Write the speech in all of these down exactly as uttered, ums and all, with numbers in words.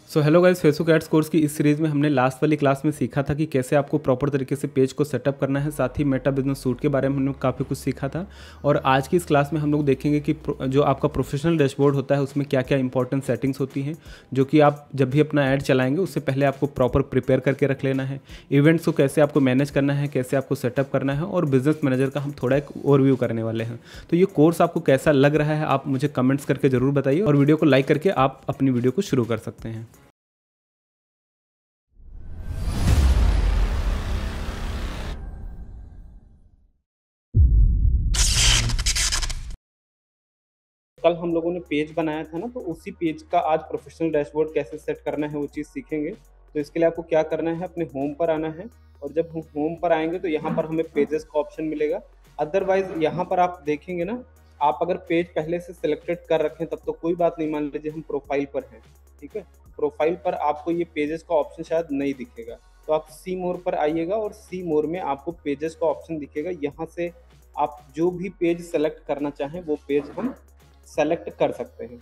सो hello guys, Facebook ads course की इस series में हमने लास्ट वाली क्लास में सीखा था कि कैसे आपको प्रॉपर तरीके से पेज को सेटअप करना है। साथ ही मेटा बिजनेस सूट के बारे में हमने काफ़ी कुछ सीखा था। और आज की इस क्लास में हम लोग देखेंगे कि जो आपका प्रोफेशनल डैशबोर्ड होता है उसमें क्या क्या इंपॉर्टेंट सेटिंग्स होती हैं, जो कि आप जब भी अपना ऐड चलाएंगे उससे पहले आपको प्रॉपर प्रिपेयर करके रख लेना है। इवेंट्स को कैसे आपको मैनेज करना है, कैसे आपको सेटअप करना है, और बिजनेस मैनेजर का हम थोड़ा एक ओवरव्यू करने वाले हैं। तो ये कोर्स आपको कैसा लग रहा है आप मुझे कमेंट्स करके ज़रूर बताइए, और वीडियो को लाइक करके आप अपनी वीडियो को शुरू कर सकते हैं। कल हम लोगों ने पेज बनाया था ना, तो उसी पेज का आज प्रोफेशनल डैशबोर्ड कैसे सेट करना है वो चीज़ सीखेंगे। तो इसके लिए आपको क्या करना है, अपने होम पर आना है, और जब हम होम पर आएंगे तो यहाँ पर हमें पेजेस का ऑप्शन मिलेगा। अदरवाइज यहाँ पर आप देखेंगे ना, आप अगर पेज पहले से सिलेक्टेड कर रखें तब तो कोई बात नहीं, मान लीजिए हम प्रोफाइल पर हैं, ठीक है। प्रोफाइल पर आपको ये पेजेस का ऑप्शन शायद नहीं दिखेगा, तो आप सी मोर पर आइएगा और सी मोर में आपको पेजेस का ऑप्शन दिखेगा। यहाँ से आप जो भी पेज सेलेक्ट करना चाहें वो पेज हम सेलेक्ट कर सकते हैं।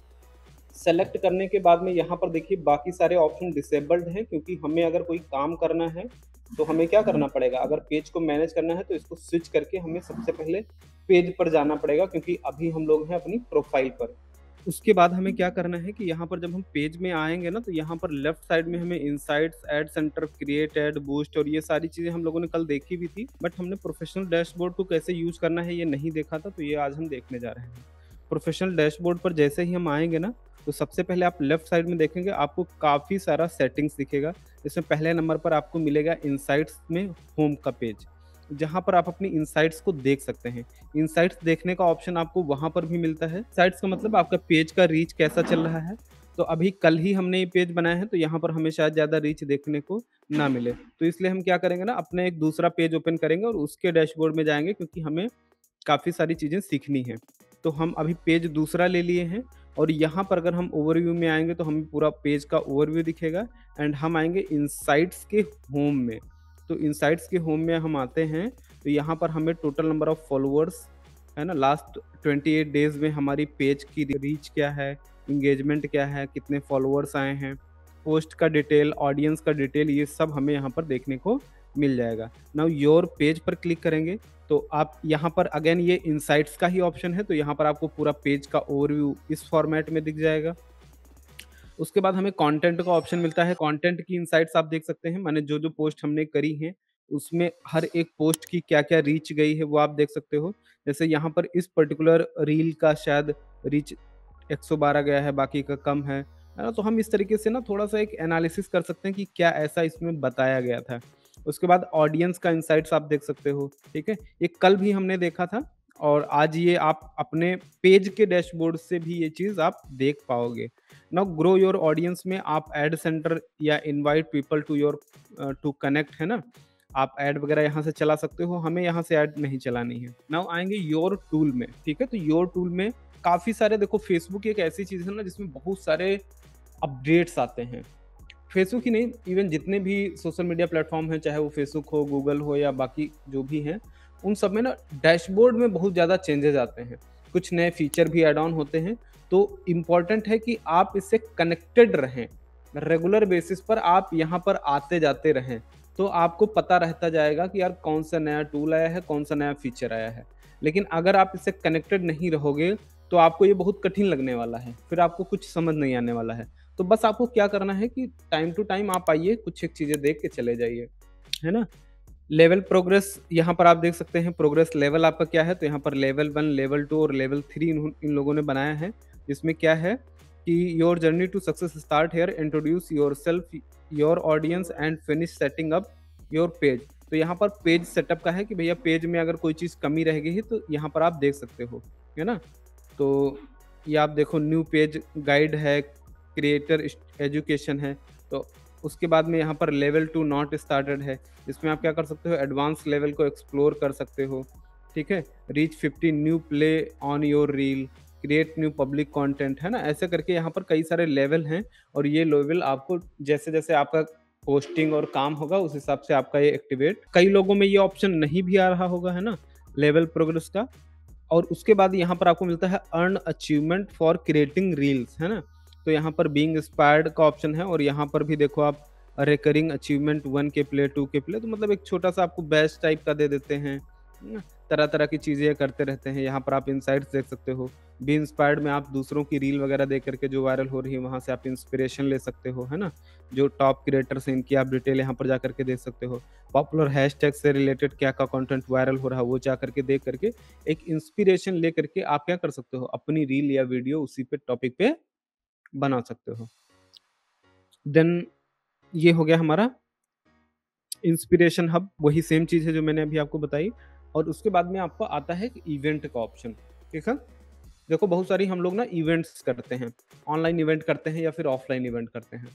सेलेक्ट करने के बाद में यहाँ पर देखिए बाकी सारे ऑप्शन डिसेबल्ड हैं, क्योंकि हमें अगर कोई काम करना है तो हमें क्या करना पड़ेगा, अगर पेज को मैनेज करना है तो इसको स्विच करके हमें सबसे पहले पेज पर जाना पड़ेगा, क्योंकि अभी हम लोग हैं अपनी प्रोफाइल पर। उसके बाद हमें क्या करना है कि यहाँ पर जब हम पेज में आएंगे ना, तो यहाँ पर लेफ्ट साइड में हमें insights, ad centre, create ad, boost और ये सारी चीज़ें हम लोगों ने कल देखी भी थी, बट हमने प्रोफेशनल डैशबोर्ड को कैसे यूज़ करना है ये नहीं देखा था, तो ये आज हम देखने जा रहे हैं। प्रोफेशनल डैशबोर्ड पर जैसे ही हम आएंगे ना, तो सबसे पहले आप लेफ्ट साइड में देखेंगे आपको काफ़ी सारा सेटिंग्स दिखेगा। इसमें पहले नंबर पर आपको मिलेगा इनसाइट्स में होम का पेज, जहाँ पर आप अपनी इनसाइट्स को देख सकते हैं। इनसाइट्स देखने का ऑप्शन आपको वहाँ पर भी मिलता है। साइट्स का मतलब आपका पेज का रीच कैसा चल रहा है। तो अभी कल ही हमने ये पेज बनाया है, तो यहाँ पर हमें शायद ज़्यादा रीच देखने को ना मिले, तो इसलिए हम क्या करेंगे ना, अपना एक दूसरा पेज ओपन करेंगे और उसके डैशबोर्ड में जाएंगे, क्योंकि हमें काफ़ी सारी चीज़ें सीखनी है। तो हम अभी पेज दूसरा ले लिए हैं, और यहाँ पर अगर हम ओवरव्यू में आएंगे तो हमें पूरा पेज का ओवरव्यू दिखेगा। एंड हम आएंगे इनसाइट्स के होम में। तो इनसाइट्स के होम में हम आते हैं, तो यहाँ पर हमें टोटल नंबर ऑफ फॉलोअर्स है ना, लास्ट अट्ठाईस डेज में हमारी पेज की रीच क्या है, इंगेजमेंट क्या है, कितने फॉलोअर्स आए हैं, पोस्ट का डिटेल, ऑडियंस का डिटेल, ये सब हमें यहाँ पर देखने को मिल जाएगा। नाउ योर पेज पर क्लिक करेंगे तो आप यहाँ पर अगेन ये इनसाइट्स का ही ऑप्शन है, तो यहाँ पर आपको पूरा पेज का ओवरव्यू इस फॉर्मेट में दिख जाएगा। उसके बाद हमें कंटेंट का ऑप्शन मिलता है। कंटेंट की इनसाइट्स आप देख सकते हैं, माने जो जो पोस्ट हमने करी हैं उसमें हर एक पोस्ट की क्या क्या रीच गई है वो आप देख सकते हो। जैसे यहाँ पर इस पर्टिकुलर रील का शायद रीच एक सौ बारह गया है, बाकी का कम है है ना। तो हम इस तरीके से ना थोड़ा सा एक एनालिसिस कर सकते हैं कि क्या ऐसा इसमें बताया गया था। उसके बाद ऑडियंस का इनसाइट्स आप देख सकते हो, ठीक है। ये कल भी हमने देखा था, और आज ये आप अपने पेज के डैशबोर्ड से भी ये चीज़ आप देख पाओगे। नाउ ग्रो योर ऑडियंस में आप एड सेंटर या invite people to your to connect है ना, आप ऐड वगैरह यहाँ से चला सकते हो। हमें यहाँ से ऐड नहीं चलानी है। नाउ आएंगे योर टूल में, ठीक है। तो योर टूल में काफ़ी सारे, देखो फेसबुक एक ऐसी चीज़ है ना जिसमें बहुत सारे अपडेट्स आते हैं। फेसबुक ही नहीं, इवन जितने भी सोशल मीडिया प्लेटफॉर्म हैं, चाहे वो फेसबुक हो, गूगल हो या बाकी जो भी हैं, उन सब में ना डैशबोर्ड में बहुत ज़्यादा चेंजेस आते हैं, कुछ नए फीचर भी ऐड ऑन होते हैं। तो इम्पॉर्टेंट है कि आप इससे कनेक्टेड रहें, रेगुलर बेसिस पर आप यहाँ पर आते जाते रहें, तो आपको पता रहता जाएगा कि यार कौन सा नया टूल आया है, कौन सा नया फीचर आया है। लेकिन अगर आप इससे कनेक्टेड नहीं रहोगे तो आपको ये बहुत कठिन लगने वाला है, फिर आपको कुछ समझ नहीं आने वाला है। तो बस आपको क्या करना है कि टाइम टू टाइम आप आइए, कुछ एक चीज़ें देख के चले जाइए, है ना। लेवल प्रोग्रेस यहाँ पर आप देख सकते हैं, प्रोग्रेस लेवल आपका क्या है। तो यहाँ पर लेवल वन, लेवल टू और लेवल थ्री इन, इन लोगों ने बनाया है। इसमें क्या है कि your journey to success start here, introduce yourself, your audience and finish setting up your page. तो यहाँ पर पेज सेटअप का है कि भैया पेज में अगर कोई चीज़ कमी रह गई है तो यहाँ पर आप देख सकते हो, है ना। तो ये आप देखो, न्यू पेज गाइड है, क्रिएटर एजुकेशन है। तो उसके बाद में यहाँ पर लेवल टू नॉट स्टार्टेड है, इसमें आप क्या कर सकते हो, एडवांस लेवल को एक्सप्लोर कर सकते हो, ठीक है। Reach fifty new play on your reel, create new public content, है ना। ऐसे करके यहाँ पर कई सारे लेवल हैं, और ये लेवल आपको जैसे जैसे आपका पोस्टिंग और काम होगा उस हिसाब से आपका ये एक्टिवेट। कई लोगों में ये ऑप्शन नहीं भी आ रहा होगा, है ना, लेवल प्रोग्रेस का। और उसके बाद यहाँ पर आपको मिलता है earn achievement for creating reels, है ना। तो यहाँ पर बीइंग इंस्पायर्ड का ऑप्शन है और यहाँ पर भी देखो आप recurring achievement one K play, two K play, तो मतलब एक छोटा-सा आपको बैच टाइप का दे देते हैं, है ना? तरह-तरह की चीज़ें करते रहते हैं। यहाँ पर आप इनसाइट्स देख सकते हो। बी इंस्पायर्ड में आप दूसरों की रील वगैरह देख कर के जो वायरल हो रही है, वहाँ से आप इंस्पिरेशन ले सकते हो, है ना? जो टॉप क्रिएटर्स हैं, इनकी आप डिटेल यहाँ पर जा कर के देख सकते हो। पॉपुलर हैशटैग से रिलेटेड क्या-क्या कंटेंट वायरल हो रहा है, वो जा कर के देख कर के एक इंस्पिरेशन ले करके आप क्या कर सकते हो, अपनी रील या वीडियो उसी पे टॉपिक पे बना सकते हो। देन ये हो गया हमारा इंस्पिरेशन हब, वही सेम चीज़ है जो मैंने अभी आपको बताई और उसके बाद में आपको आता है इवेंट का ऑप्शन, ठीक है? देखो बहुत सारी हम लोग ना इवेंट्स करते हैं, ऑनलाइन इवेंट करते हैं या फिर ऑफलाइन इवेंट करते हैं।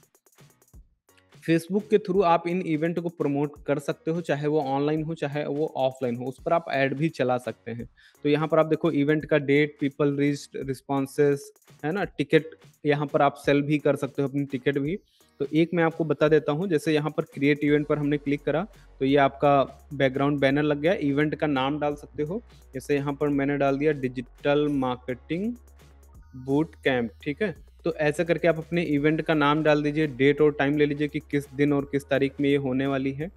फेसबुक के थ्रू आप इन इवेंट को प्रमोट कर सकते हो, चाहे वो ऑनलाइन हो, चाहे वो ऑफलाइन हो, उस पर आप ऐड भी चला सकते हैं। तो यहाँ पर आप देखो इवेंट का डेट, पीपल रीच्ड, रिस्पॉन्सेज़, है ना? टिकट यहाँ पर आप सेल भी कर सकते हो अपनी टिकट भी। तो एक मैं आपको बता देता हूँ, जैसे यहाँ पर क्रिएट इवेंट पर हमने क्लिक करा, तो ये आपका बैकग्राउंड बैनर लग गया, इवेंट का नाम डाल सकते हो। जैसे यहाँ पर मैंने डाल दिया डिजिटल मार्केटिंग बूट कैंप, ठीक है? तो ऐसा करके आप अपने इवेंट का नाम डाल दीजिए, डेट और टाइम ले लीजिए कि किस दिन और किस तारीख में ये होने वाली है,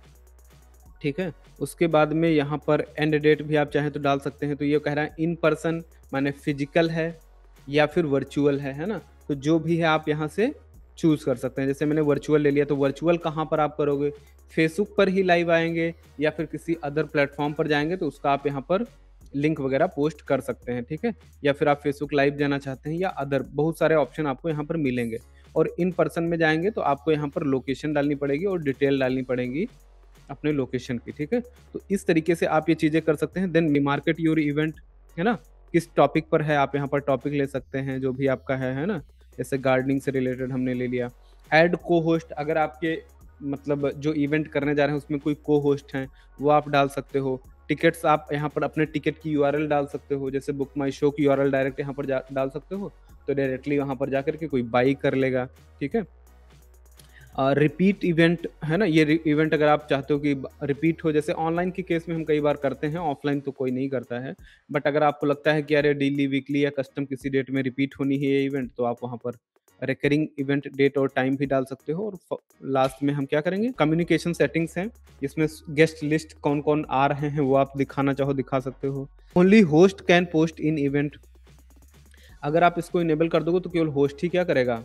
ठीक है? उसके बाद में यहाँ पर एंड डेट भी आप चाहें तो डाल सकते हैं। तो ये कह रहा है इन पर्सन माने फिजिकल है या फिर वर्चुअल है, है ना? तो जो भी है आप यहाँ से चूज़ कर सकते हैं। जैसे मैंने वर्चुअल ले लिया, तो वर्चुअल कहाँ पर आप करोगे? फेसबुक पर ही लाइव आएँगे या फिर किसी अदर प्लेटफ़ॉर्म पर जाएँगे, तो उसका आप यहाँ पर लिंक वगैरह पोस्ट कर सकते हैं, ठीक है? या फिर आप फेसबुक लाइव जाना चाहते हैं या अदर बहुत सारे ऑप्शन आपको यहाँ पर मिलेंगे। और इन पर्सन में जाएँगे तो आपको यहाँ पर लोकेशन डालनी पड़ेगी और डिटेल डालनी पड़ेगी अपने लोकेशन की, ठीक है? तो इस तरीके से आप ये चीज़ें कर सकते हैं। देन मार्केट योर इवेंट, है ना? किस टॉपिक पर है, आप यहाँ पर टॉपिक ले सकते हैं, जो भी आपका है, है ना? जैसे गार्डनिंग से रिलेटेड हमने ले लिया। ऐड को-होस्ट, अगर आपके मतलब जो इवेंट करने जा रहे हैं उसमें कोई को-होस्ट हैं, वो आप डाल सकते हो। टिकट्स आप यहाँ पर अपने टिकट की यूआरएल डाल सकते हो, जैसे बुक माई शो की यूआरएल डायरेक्ट यहाँ पर जा डाल सकते हो, तो डायरेक्टली वहाँ पर जाकर के कोई बाई कर लेगा, ठीक है? अ, रिपीट इवेंट है ना, ये रि इवेंट अगर आप चाहते हो कि ब रिपीट हो, जैसे ऑनलाइन के केस में हम कई बार करते हैं, ऑफलाइन तो कोई नहीं करता है। बट अगर आपको लगता है कि अरे डेली, वीकली या कस्टम किसी डेट में रिपीट होनी है ये इवेंट, तो आप वहाँ पर रिकरिंग इवेंट डेट और टाइम भी डाल सकते हो। और फ लास्ट में हम क्या करेंगे, कम्युनिकेशन सेटिंग्स हैं, जिसमें स गेस्ट लिस्ट कौन-कौन आ रहे हैं, वो आप दिखाना चाहो दिखा सकते हो। Only host can post in event, अगर आप इसको इनेबल कर दोगे तो केवल होस्ट ही क्या करेगा,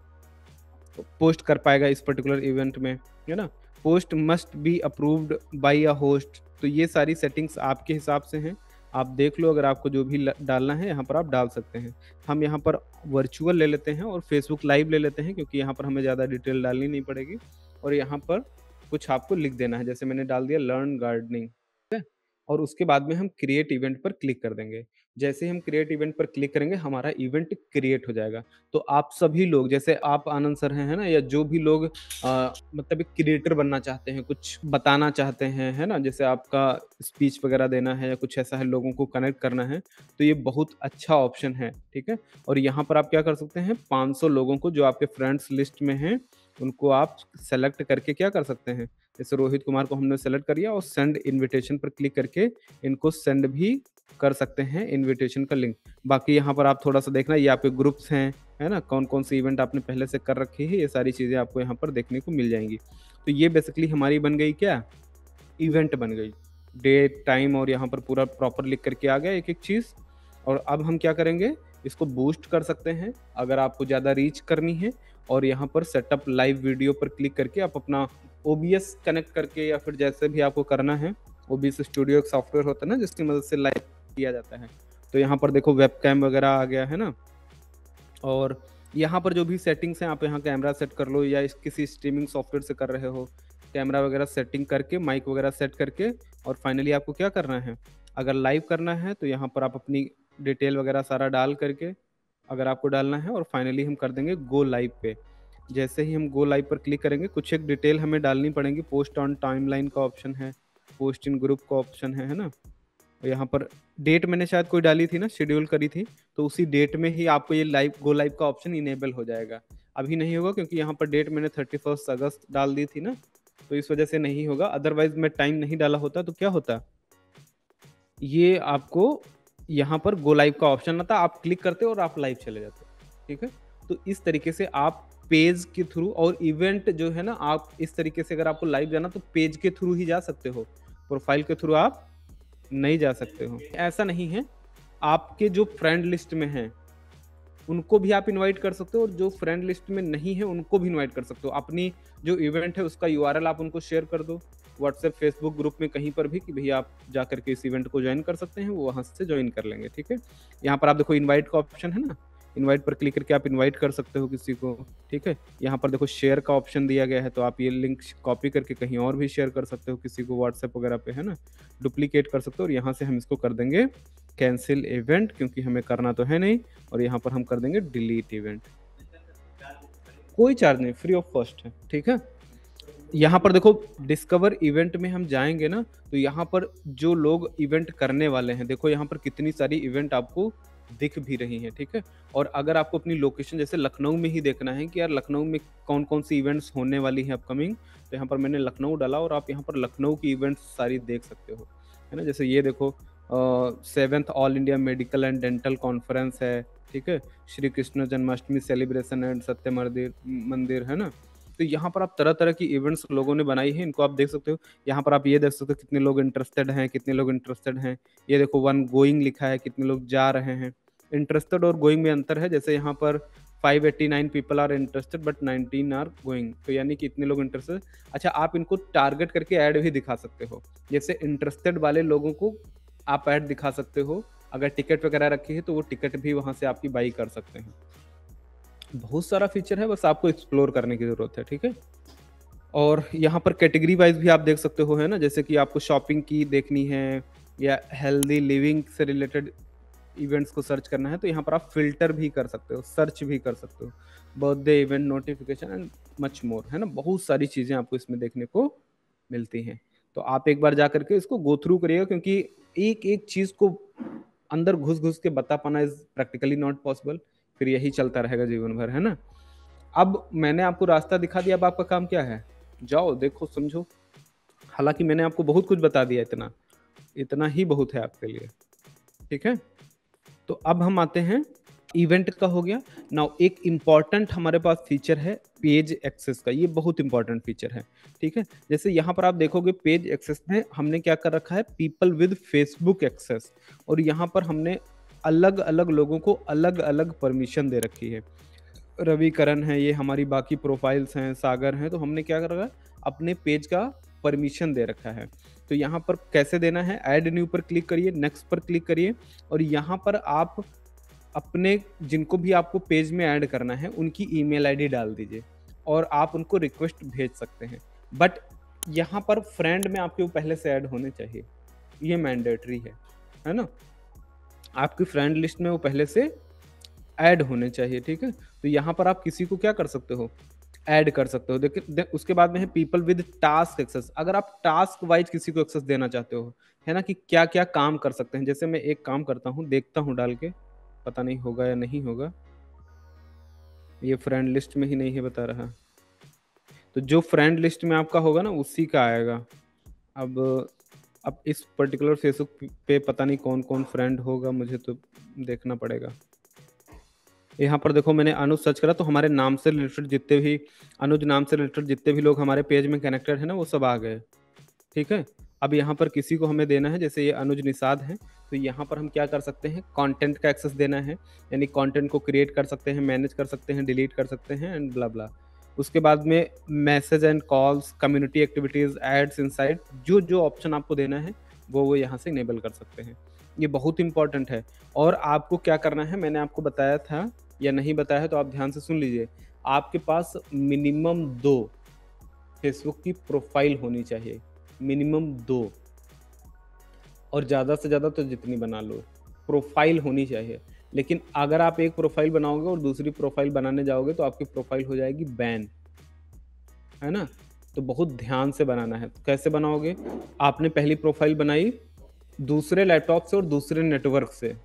पोस्ट कर पाएगा इस पर्टिकुलर इवेंट में, है ना? Post must be approved by a host, तो ये सारी सेटिंग्स आपके हिसाब से हैं। आप देख लो, अगर आपको जो भी ल डालना है यहाँ पर आप डाल सकते हैं। हम यहाँ पर वर्चुअल ले लेते हैं और फेसबुक लाइव ले लेते हैं, क्योंकि यहाँ पर हमें ज़्यादा डिटेल डालनी नहीं पड़ेगी और यहाँ पर कुछ आपको लिख देना है। जैसे मैंने डाल दिया लर्न गार्डनिंग, ठीक है? और उसके बाद में हम क्रिएट इवेंट पर क्लिक कर देंगे। जैसे ही हम क्रिएट इवेंट पर क्लिक करेंगे, हमारा इवेंट क्रिएट हो जाएगा। तो आप सभी लोग, जैसे आप आनंद सर हैं, है ना? या जो भी लोग अ, मतलब एक क्रिएटर बनना चाहते हैं, कुछ बताना चाहते हैं, है ना? जैसे आपका स्पीच वगैरह देना है या कुछ ऐसा है, लोगों को कनेक्ट करना है, तो ये बहुत अच्छा ऑप्शन है, ठीक है? और यहाँ पर आप क्या कर सकते हैं, पाँच सौ लोगों को जो आपके फ्रेंड्स लिस्ट में हैं, उनको आप सेलेक्ट करके क्या कर सकते हैं, जैसे रोहित कुमार को हमने सेलेक्ट कर लिया और सेंड इन्विटेशन पर क्लिक करके इनको सेंड भी कर सकते हैं इन्विटेशन का लिंक। बाकी यहाँ पर आप थोड़ा-सा देखना, ये आपके ग्रुप्स हैं, है ना? कौन-कौन सी इवेंट आपने पहले से कर रखी है, ये सारी चीज़ें आपको यहाँ पर देखने को मिल जाएँगी। तो ये बेसिकली हमारी बन गई क्या? इवेंट बन गई। डेट, टाइम और यहाँ पर पूरा प्रॉपर लिख करके आ गया एक-एक चीज़। और अब हम क्या करेंगे, इसको बूस्ट कर सकते हैं अगर आपको ज़्यादा रीच करनी है, और यहाँ पर सेटअप लाइव वीडियो पर क्लिक करके आप अपना ओबीएस कनेक्ट करके या फिर जैसे भी आपको करना है, ओबीएस स्टूडियो एक सॉफ्टवेयर होता है ना जिसकी मदद से लाइव किया जाता है। तो यहाँ पर देखो वेबकैम वगैरह आ गया है ना, और यहाँ पर जो भी सेटिंग्स हैं आप यहाँ कैमरा सेट कर लो, या इस किसी स्ट्रीमिंग सॉफ्टवेयर से कर रहे हो, कैमरा वगैरह सेटिंग करके, माइक वगैरह सेट करके, और फाइनली आपको क्या करना है, अगर लाइव करना है तो यहाँ पर आप अपनी डिटेल वगैरह सारा डाल करके, अगर आपको डालना है, और फाइनली हम कर देंगे गो लाइव पे। जैसे ही हम गो लाइव पर क्लिक करेंगे, कुछ एक डिटेल हमें डालनी पड़ेगी, पोस्ट ऑन टाइमलाइन का ऑप्शन है, पोस्ट इन ग्रुप का ऑप्शन है, है ना? और यहाँ पर डेट मैंने शायद कोई डाली थी ना, शेड्यूल करी थी, तो उसी डेट में ही आपको ये लाइव गो लाइव का ऑप्शन इनेबल हो जाएगा। अभी नहीं होगा क्योंकि यहाँ पर डेट मैंने थर्टी फर्स्ट अगस्त डाल दी थी ना, तो इस वजह से नहीं होगा। अदरवाइज मैं टाइम नहीं डाला होता तो क्या होता, ये आपको यहाँ पर गो लाइव का ऑप्शन आता, आप क्लिक करते और आप लाइव चले जाते, ठीक है? तो इस तरीके से आप पेज के थ्रू और इवेंट जो है ना, आप इस तरीके से अगर आपको लाइव जाना तो पेज के थ्रू ही जा सकते हो, प्रोफाइल के थ्रू आप नहीं जा सकते हो। ऐसा नहीं है, आपके जो फ्रेंड लिस्ट में हैं उनको भी आप इनवाइट कर सकते हो और जो फ्रेंड लिस्ट में नहीं है उनको भी इनवाइट कर सकते हो। अपनी जो इवेंट है उसका यूआरएल आप उनको शेयर कर दो व्हाट्सएप, फेसबुक ग्रुप में कहीं पर भी कि भैया आप जाकर के इस इवेंट को ज्वाइन कर सकते हैं, वो वहाँ से ज्वाइन कर लेंगे। ठीक है, यहाँ पर आप देखो इनवाइट का ऑप्शन है ना, इनवाइट पर क्लिक करके आप इनवाइट कर सकते हो किसी को। ठीक है, यहाँ पर देखो शेयर का ऑप्शन दिया गया है, तो आप ये लिंक कॉपी करके कहीं और भी शेयर कर सकते हो किसी को व्हाट्सएप वगैरह पे, है ना, डुप्लीकेट कर सकते हो। और यहाँ से हम इसको कर देंगे कैंसिल इवेंट, क्योंकि हमें करना तो है नहीं, और यहाँ पर हम कर देंगे डिलीट इवेंट। कोई चार्ज नहीं, फ्री ऑफ कॉस्ट है। ठीक है, यहाँ पर देखो डिस्कवर इवेंट में हम जाएंगे ना, तो यहाँ पर जो लोग इवेंट करने वाले हैं, देखो यहाँ पर कितनी सारी इवेंट आपको दिख भी रही हैं। ठीक है, और अगर आपको अपनी लोकेशन जैसे लखनऊ में ही देखना है कि यार लखनऊ में कौन कौन सी इवेंट्स होने वाली हैं अपकमिंग, तो यहाँ पर मैंने लखनऊ डाला और आप यहाँ पर लखनऊ की इवेंट्स सारी देख सकते हो, है ना। जैसे ये देखो seventh all India medical and dental conference है। ठीक है, श्री कृष्ण जन्माष्टमी सेलिब्रेशन एंड सत्य मंदिर मंदिर है ना। तो यहाँ पर आप तरह तरह की इवेंट्स लोगों ने बनाई है, इनको आप देख सकते हो। यहाँ पर आप ये देख सकते हो कितने लोग इंटरेस्टेड हैं, कितने लोग इंटरेस्टेड हैं। ये देखो वन गोइंग लिखा है, कितने लोग जा रहे हैं। इंटरेस्टेड और गोइंग में अंतर है, जैसे यहाँ पर five eighty nine people are interested but nineteen are going, तो यानी कि इतने लोग इंटरेस्टेड। अच्छा, आप इनको टारगेट करके ऐड भी दिखा सकते हो, जैसे इंटरेस्टेड वाले लोगों को आप ऐड दिखा सकते हो। अगर टिकट वगैरह रखी है तो वो टिकट भी वहाँ से आपकी बाई कर सकते हैं। बहुत सारा फीचर है, बस आपको एक्सप्लोर करने की ज़रूरत है। ठीक है, और यहाँ पर कैटेगरी वाइज भी आप देख सकते हो, है ना, जैसे कि आपको शॉपिंग की देखनी है या हेल्दी लिविंग से रिलेटेड इवेंट्स को सर्च करना है, तो यहाँ पर आप फिल्टर भी कर सकते हो, सर्च भी कर सकते हो, birthday event notification and much more, है ना। बहुत सारी चीज़ें आपको इसमें देखने को मिलती हैं। तो आप एक बार जा करके इसको गो थ्रू करिएगा, क्योंकि एक एक चीज़ को अंदर घुस घुस के बता पाना इज प्रैक्टिकली नॉट पॉसिबल, फिर यही चलता रहेगा जीवन भर, है ना। अब मैंने आपको रास्ता दिखा दिया, अब आपका काम क्या है, जाओ देखो समझो। हालांकि मैंने आपको बहुत कुछ बता दिया, इतना इतना ही बहुत है आपके लिए। ठीक है, तो अब हम आते हैं, इवेंट का हो गया। नाउ एक इंपॉर्टेंट हमारे पास फीचर है पेज एक्सेस का, ये बहुत इंपॉर्टेंट फीचर है। ठीक है, जैसे यहाँ पर आप देखोगे पेज एक्सेस में हमने क्या कर रखा है, पीपल विद फेसबुक एक्सेस, और यहाँ पर हमने अलग अलग लोगों को अलग अलग परमिशन दे रखी है। रवि करण है, ये हमारी बाकी प्रोफाइल्स हैं, सागर हैं, तो हमने क्या कर रखा है, अपने पेज का परमिशन दे रखा है। तो यहाँ पर कैसे देना है, ऐड न्यू पर क्लिक करिए, नेक्स्ट पर क्लिक करिए, और यहाँ पर आप अपने जिनको भी आपको पेज में ऐड करना है उनकी ईमेल आईडी डाल दीजिए और आप उनको रिक्वेस्ट भेज सकते हैं। बट यहाँ पर फ्रेंड में आपके वो पहले से ऐड होने चाहिए, ये मैंडेटरी है, है ना। आपकी फ्रेंड लिस्ट में वो पहले से ऐड होने चाहिए। ठीक है, तो यहाँ पर आप किसी को क्या कर सकते हो, ऐड कर सकते हो। देखिए उसके बाद में है पीपल विद टास्क एक्सेस। अगर आप टास्क वाइज किसी को एक्सेस देना चाहते हो, है ना, कि क्या क्या काम कर सकते हैं। जैसे मैं एक काम करता हूँ, देखता हूँ डाल के, पता नहीं होगा या नहीं होगा, ये फ्रेंड लिस्ट में ही नहीं है बता रहा। तो जो फ्रेंड लिस्ट में आपका होगा ना उसी का आएगा। अब अब इस पर्टिकुलर फेसबुक पे पता नहीं कौन कौन फ्रेंड होगा, मुझे तो देखना पड़ेगा। यहाँ पर देखो मैंने अनुज सर्च करा तो हमारे नाम से रिलेटेड जितने भी, अनुज नाम से रिलेटेड जितने भी लोग हमारे पेज में कनेक्टेड है ना, वो सब आ गए। ठीक है, अब यहाँ पर किसी को हमें देना है, जैसे ये अनुज निषाद है, तो यहाँ पर हम क्या कर सकते हैं, कंटेंट का एक्सेस देना है, यानी कंटेंट को क्रिएट कर सकते हैं, मैनेज कर सकते हैं, डिलीट कर सकते हैं एंड ब्ला ब्ला। उसके बाद में message and calls, community activities, ads, insight, जो जो ऑप्शन आपको देना है वो वो यहाँ से इनेबल कर सकते हैं। ये बहुत इंपॉर्टेंट है। और आपको क्या करना है, मैंने आपको बताया था या नहीं बताया है तो आप ध्यान से सुन लीजिए। आपके पास मिनिमम दो फेसबुक की प्रोफाइल होनी चाहिए, मिनिमम दो, और ज़्यादा से ज़्यादा तो जितनी बना लो, प्रोफाइल होनी चाहिए। लेकिन अगर आप एक प्रोफाइल बनाओगे और दूसरी प्रोफाइल बनाने जाओगे तो आपकी प्रोफाइल हो जाएगी बैन, है ना। तो बहुत ध्यान से बनाना है। तो कैसे बनाओगे, आपने पहली प्रोफाइल बनाई दूसरे लैपटॉप से और दूसरे नेटवर्क से,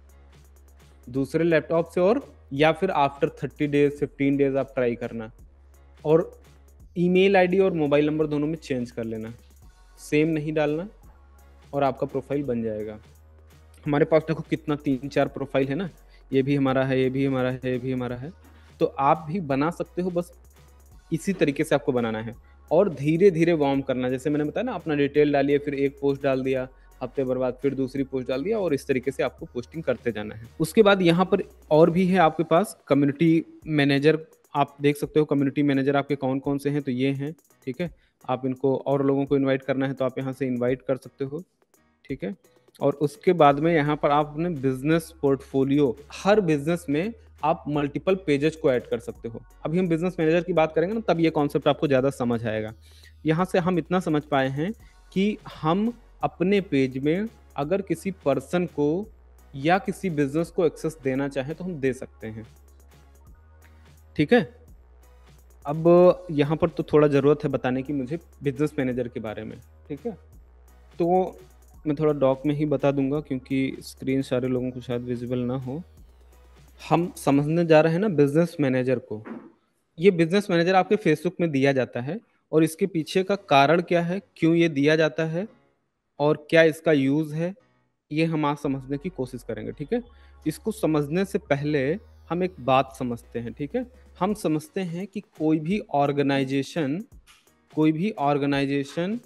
दूसरे लैपटॉप से, और या फिर after thirty days fifteen days आप ट्राई करना, और ईमेल आईडी और मोबाइल नंबर दोनों में चेंज कर लेना, सेम नहीं डालना, और आपका प्रोफाइल बन जाएगा। हमारे पास देखो कितना तीन चार प्रोफाइल है ना, ये भी हमारा है, ये भी हमारा है, ये भी हमारा है। तो आप भी बना सकते हो, बस इसी तरीके से आपको बनाना है और धीरे-धीरे वार्म करना। जैसे मैंने बताया ना, अपना डिटेल डालिए, फिर एक पोस्ट डाल दिया, हफ्ते भर बाद फिर दूसरी पोस्ट डाल दिया और इस तरीके से आपको पोस्टिंग करते जाना है। उसके बाद यहाँ पर और भी है आपके पास कम्युनिटी मैनेजर, आप देख सकते हो कम्युनिटी मैनेजर आपके कौन-कौन से हैं, तो ये हैं, ठीक है? आप इनको और लोगों को इनवाइट करना है तो आप यहाँ से इनवाइट कर सकते हो, ठीक है? और उसके बाद में यहाँ पर आप अपने बिज़नेस पोर्टफोलियो, हर बिज़नेस में आप मल्टीपल पेजेज़ को ऐड कर सकते हो। अभी हम बिज़नेस मैनेजर की बात करेंगे ना, तब ये कॉन्सेप्ट आपको ज़्यादा समझ आएगा। यहाँ से हम इतना समझ पाए हैं कि हम अपने पेज में अगर किसी पर्सन को या किसी बिज़नेस को एक्सेस देना चाहें तो हम दे सकते हैं, ठीक है? अब यहाँ पर तो थोड़ा ज़रूरत है बताने की मुझे बिज़नेस मैनेजर के बारे में, ठीक है? तो मैं थोड़ा डॉक में ही बता दूँगा क्योंकि स्क्रीन सारे लोगों को शायद विज़िबल ना हो। हम समझने जा रहे हैं ना बिज़नेस मैनेजर को। ये बिज़नेस मैनेजर आपके फ़ेसबुक में दिया जाता है और इसके पीछे का कारण क्या है, क्यों ये दिया जाता है और क्या इसका यूज़ है, ये हम आज समझने की कोशिश करेंगे, ठीक है? इसको समझने से पहले हम एक बात समझते हैं, ठीक है? हम समझते हैं कि कोई भी ऑर्गनाइज़ेशन कोई भी ऑर्गनाइज़ेशन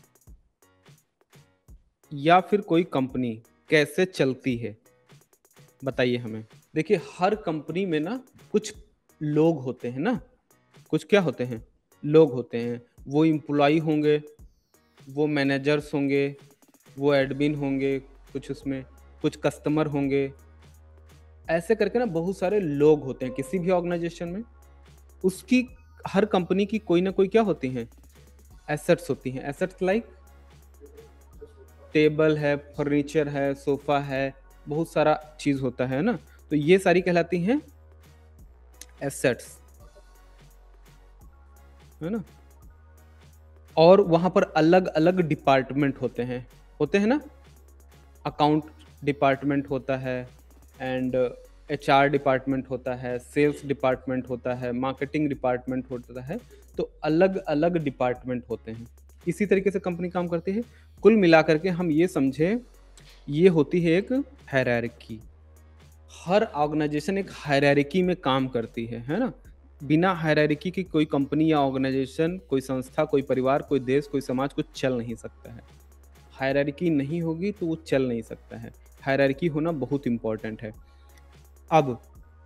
या फिर कोई कंपनी कैसे चलती है, बताइए हमें। देखिए, हर कंपनी में ना कुछ लोग होते हैं ना, कुछ क्या होते हैं? लोग होते हैं। वो एम्प्लॉयी होंगे, वो मैनेजर्स होंगे, वो एडमिन होंगे, कुछ उसमें, कुछ कस्टमर होंगे। ऐसे करके ना बहुत सारे लोग होते हैं किसी भी ऑर्गनाइज़ेशन में। उसकी हर कंपनी की कोई ना कोई क्या होती हैं? एसेट्स होती हैं। एसेट्स लाइक टेबल है, फर्नीचर है, सोफ़ा है, बहुत सारा चीज़ होता है ना? तो ये सारी कहलाती हैं एसेट्स, है ना? और वहाँ पर अलग-अलग डिपार्टमेंट होते हैं, होते हैं ना? अकाउंट डिपार्टमेंट होता है एंड एचआर डिपार्टमेंट होता है, सेल्स डिपार्टमेंट होता है, मार्केटिंग डिपार्टमेंट होता है, तो अलग-अलग डिपार्टमेंट होते हैं। इसी तरीके से कंपनी काम करती है। कुल मिलाकर के हम ये समझें, ये होती है एक हायरार्की। हर ऑर्गेनाइजेशन एक हायरार्की में काम करती है, है ना? बिना हायरार्की की कोई कंपनी या ऑर्गेनाइजेशन, कोई संस्था, कोई परिवार, कोई देश, कोई समाज कुछ चल नहीं सकता है। हायरार्की नहीं होगी तो वो चल नहीं सकता है। हायरार्की होना बहुत इम्पोर्टेंट है। अब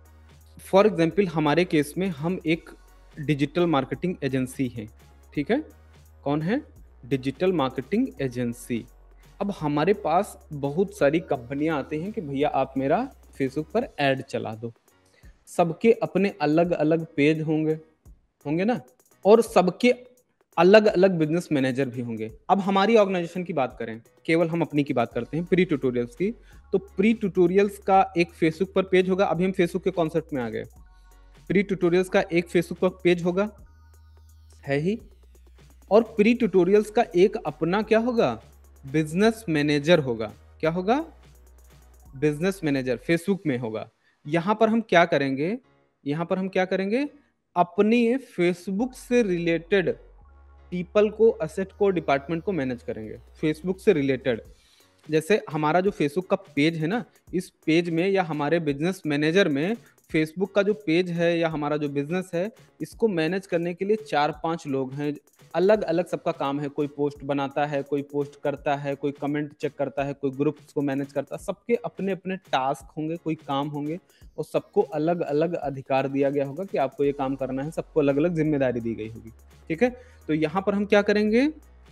फॉर एग्ज़ाम्पल हमारे केस में हम एक डिजिटल मार्केटिंग एजेंसी हैं, ठीक है? कौन है? Digital marketing agency. अब हमारे पास बहुत सारी कंपनियाँ आती हैं कि भैया आप मेरा फेसबुक पर ऐड चला दो। सबके अपने अलग-अलग पेज होंगे, होंगे ना? और सबके अलग-अलग बिज़नेस मैनेजर भी होंगे। अब हमारी ऑर्गेनाइज़ेशन की बात करें, केवल हम अपनी की बात करते हैं, प्री ट्यूटोरियल्स की। तो प्री ट्यूटोरियल्स का एक फेसबुक पर पेज होगा, अभी हम फेसबुक के कॉन्सेप्ट में आ गए। प्री ट्यूटोरियल्स का एक फेसबुक पर पेज होगा, है ही। और प्री ट्यूटोरियल्स का एक अपना क्या होगा? बिज़नेस मैनेजर होगा। क्या होगा? बिज़नेस मैनेजर फेसबुक में होगा। यहाँ पर हम क्या करेंगे? यहाँ पर हम क्या करेंगे? अपनी फेसबुक से रिलेटेड पीपल को, असेट को, डिपार्टमेंट को मैनेज करेंगे, फेसबुक से रिलेटेड। जैसे हमारा जो फेसबुक का पेज है ना, इस पेज में या हमारे बिज़नेस मैनेजर में फेसबुक का जो पेज है या हमारा जो बिज़नेस है, इसको मैनेज करने के लिए चार पाँच लोग हैं। अलग-अलग सबका काम है, कोई पोस्ट बनाता है, कोई पोस्ट करता है, कोई कमेंट चेक करता है, कोई ग्रुप्स को मैनेज करता है। सबके अपने-अपने टास्क होंगे, कोई काम होंगे और सबको अलग-अलग अधिकार दिया गया होगा कि आपको ये काम करना है, सबको अलग-अलग ज़िम्मेदारी दी गई होगी, ठीक है? तो यहाँ पर हम क्या करेंगे?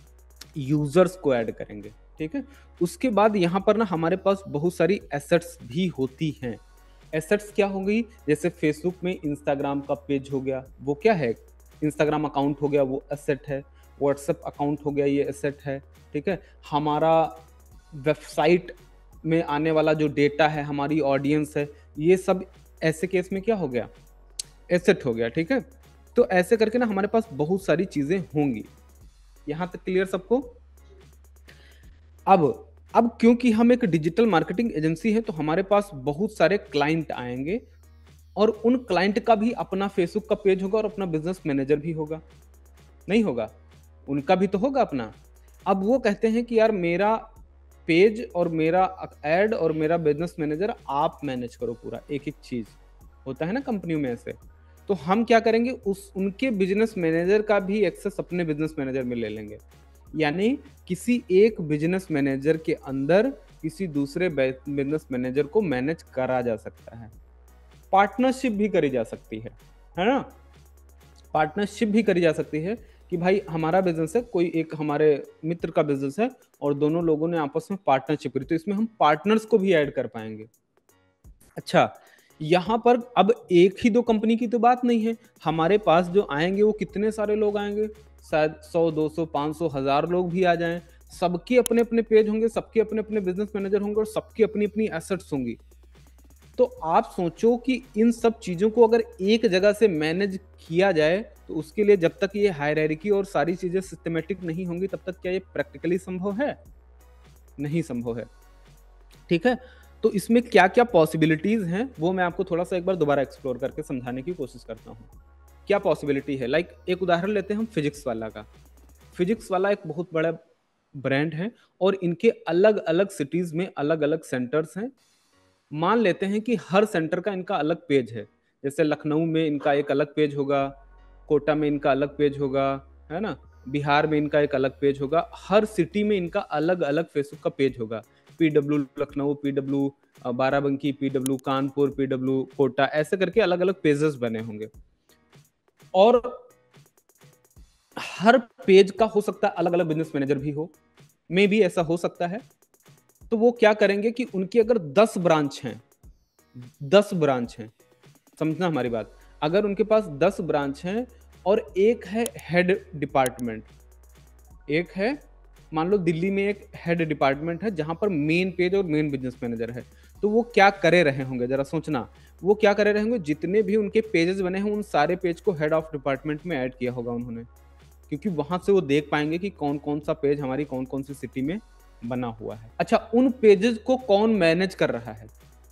यूज़र्स को ऐड करेंगे, ठीक है? उसके बाद यहाँ पर ना हमारे पास बहुत सारी एसेट्स भी होती हैं। एसेट्स क्या होंगी? जैसे फेसबुक में इंस्टाग्राम का पेज हो गया, वो क्या है? इंस्टाग्राम अकाउंट हो गया, वो एसेट है। व्हाट्सएप अकाउंट हो गया, ये एसेट है, ठीक है? हमारा वेबसाइट में आने वाला जो डेटा है, हमारी ऑडियंस है, ये सब ऐसे केस में क्या हो गया? एसेट हो गया, ठीक है? तो ऐसे करके ना हमारे पास बहुत सारी चीज़ें होंगी। यहाँ तक क्लियर सबको? अब अब क्योंकि हम एक डिजिटल मार्केटिंग एजेंसी है तो हमारे पास बहुत सारे क्लाइंट आएँगे और उन क्लाइंट का भी अपना फेसबुक का पेज होगा और अपना बिज़नेस मैनेजर भी होगा। नहीं होगा? उनका भी तो होगा अपना। अब वो कहते हैं कि यार मेरा पेज और मेरा अ, ऐड और मेरा बिज़नेस मैनेजर आप मैनेज करो पूरा एक-एक चीज़। होता है ना कंपनियों में ऐसे। तो हम क्या करेंगे, उस उनके बिजनेस मैनेजर का भी एक्सेस अपने बिजनेस मैनेजर में ले लेंगे। यानी किसी एक बिजनेस मैनेजर के अंदर किसी दूसरे बिजनेस मैनेजर को मैनेज करा जा सकता है। पार्टनरशिप भी करी जा सकती है, है ना? पार्टनरशिप भी करी जा सकती है कि भाई हमारा बिजनेस है, कोई एक हमारे मित्र का बिजनेस है और दोनों लोगों ने आपस में पार्टनरशिप करी, तो इसमें हम पार्टनर्स को भी ऐड कर पाएंगे। अच्छा, यहाँ पर अब एक ही दो कंपनी की तो बात नहीं है, हमारे पास जो आएंगे वो कितने सारे लोग आएंगे, शायद सौ, दो सौ, पाँच सौ, हजार लोग भी आ जाएं। सबके अपने अपने पेज होंगे, सबके अपने अपने बिजनेस मैनेजर होंगे और सबकी अपनी अपनी एसेट्स होंगी। तो आप सोचो कि इन सब चीजों को अगर एक जगह से मैनेज किया जाए तो उसके लिए जब तक ये हायरार्की और सारी चीजें सिस्टमेटिक नहीं होंगी तब तक क्या ये प्रैक्टिकली संभव है? नहीं संभव है। ठीक है, तो इसमें क्या क्या पॉसिबिलिटीज हैं वो मैं आपको थोड़ा सा एक बार दोबारा एक्सप्लोर करके समझाने की कोशिश करता हूँ। क्या पॉसिबिलिटी है, लाइक एक उदाहरण लेते हैं हम फिजिक्स वाला का। फिजिक्स वाला एक बहुत बड़ा ब्रांड है और इनके अलग अलग सिटीज में अलग अलग सेंटर्स हैं। मान लेते हैं कि हर सेंटर का इनका अलग पेज है, जैसे लखनऊ में इनका एक अलग पेज होगा, कोटा में इनका अलग पेज होगा, है ना, बिहार में इनका एक अलग पेज होगा, हर सिटी में इनका अलग अलग फेसबुक का पेज होगा। PW Lucknow, PW Barabanki, PW Kanpur, PW Kota, ऐसे करके अलग अलग पेजेस बने होंगे और हर पेज का हो सकता है अलग अलग बिजनेस मैनेजर भी हो, मे भी ऐसा हो सकता है। तो वो क्या करेंगे कि उनकी अगर दस ब्रांच हैं, दस ब्रांच हैं, समझना हमारी बात, अगर उनके पास दस ब्रांच हैं और एक है हेड डिपार्टमेंट, एक है मान लो दिल्ली में एक हेड डिपार्टमेंट है जहां पर मेन पेज और मेन बिजनेस मैनेजर है, तो वो क्या करे रहे होंगे, जरा सोचना, वो क्या करे रहे होंगे, जितने भी उनके पेजेस बने हैं उन सारे पेज को हेड ऑफ डिपार्टमेंट में ऐड किया होगा उन्होंने, क्योंकि वहां से वो देख पाएंगे कि कौन कौन सा पेज हमारी कौन कौन सी सिटी में बना हुआ है। अच्छा, उन पेजेस को कौन मैनेज कर रहा है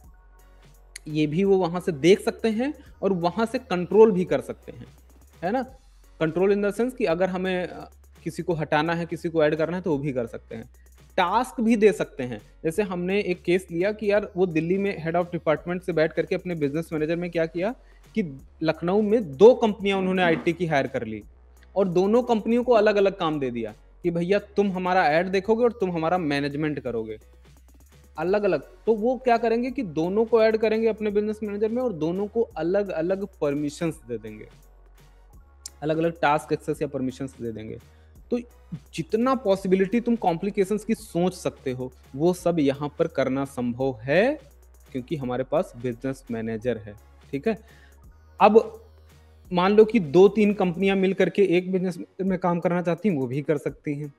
ये भी वो वहां से देख सकते हैं और वहां से कंट्रोल भी कर सकते हैं, है ना। कंट्रोल इन द सेंस कि अगर हमें किसी को हटाना है, किसी को ऐड करना है तो वो भी कर सकते हैं। टास्क भी दे सकते हैं, जैसे हमने एक केस लिया कि यार वो दिल्ली में हेड ऑफ डिपार्टमेंट से बैठ करके अपने बिजनेस मैनेजर में क्या किया कि लखनऊ में दो कंपनियां उन्होंने आईटी की हायर कर ली और दोनों कंपनियों को अलग अलग काम दे दिया कि भैया तुम हमारा ऐड देखोगे और तुम हमारा मैनेजमेंट करोगे, अलग अलग। तो वो क्या करेंगे कि दोनों को ऐड करेंगे अपने बिजनेस मैनेजर में और दोनों को अलग अलग परमिशंस दे देंगे, अलग अलग टास्क एक्सेस या परमिशंस दे देंगे। तो जितना पॉसिबिलिटी तुम कॉम्प्लिकेशंस की सोच सकते हो वो सब यहाँ पर करना संभव है क्योंकि हमारे पास बिजनेस मैनेजर है। ठीक है, अब मान लो कि दो तीन कंपनियां मिलकर के एक बिजनेस में काम करना चाहती हैं, वो भी कर सकती हैं।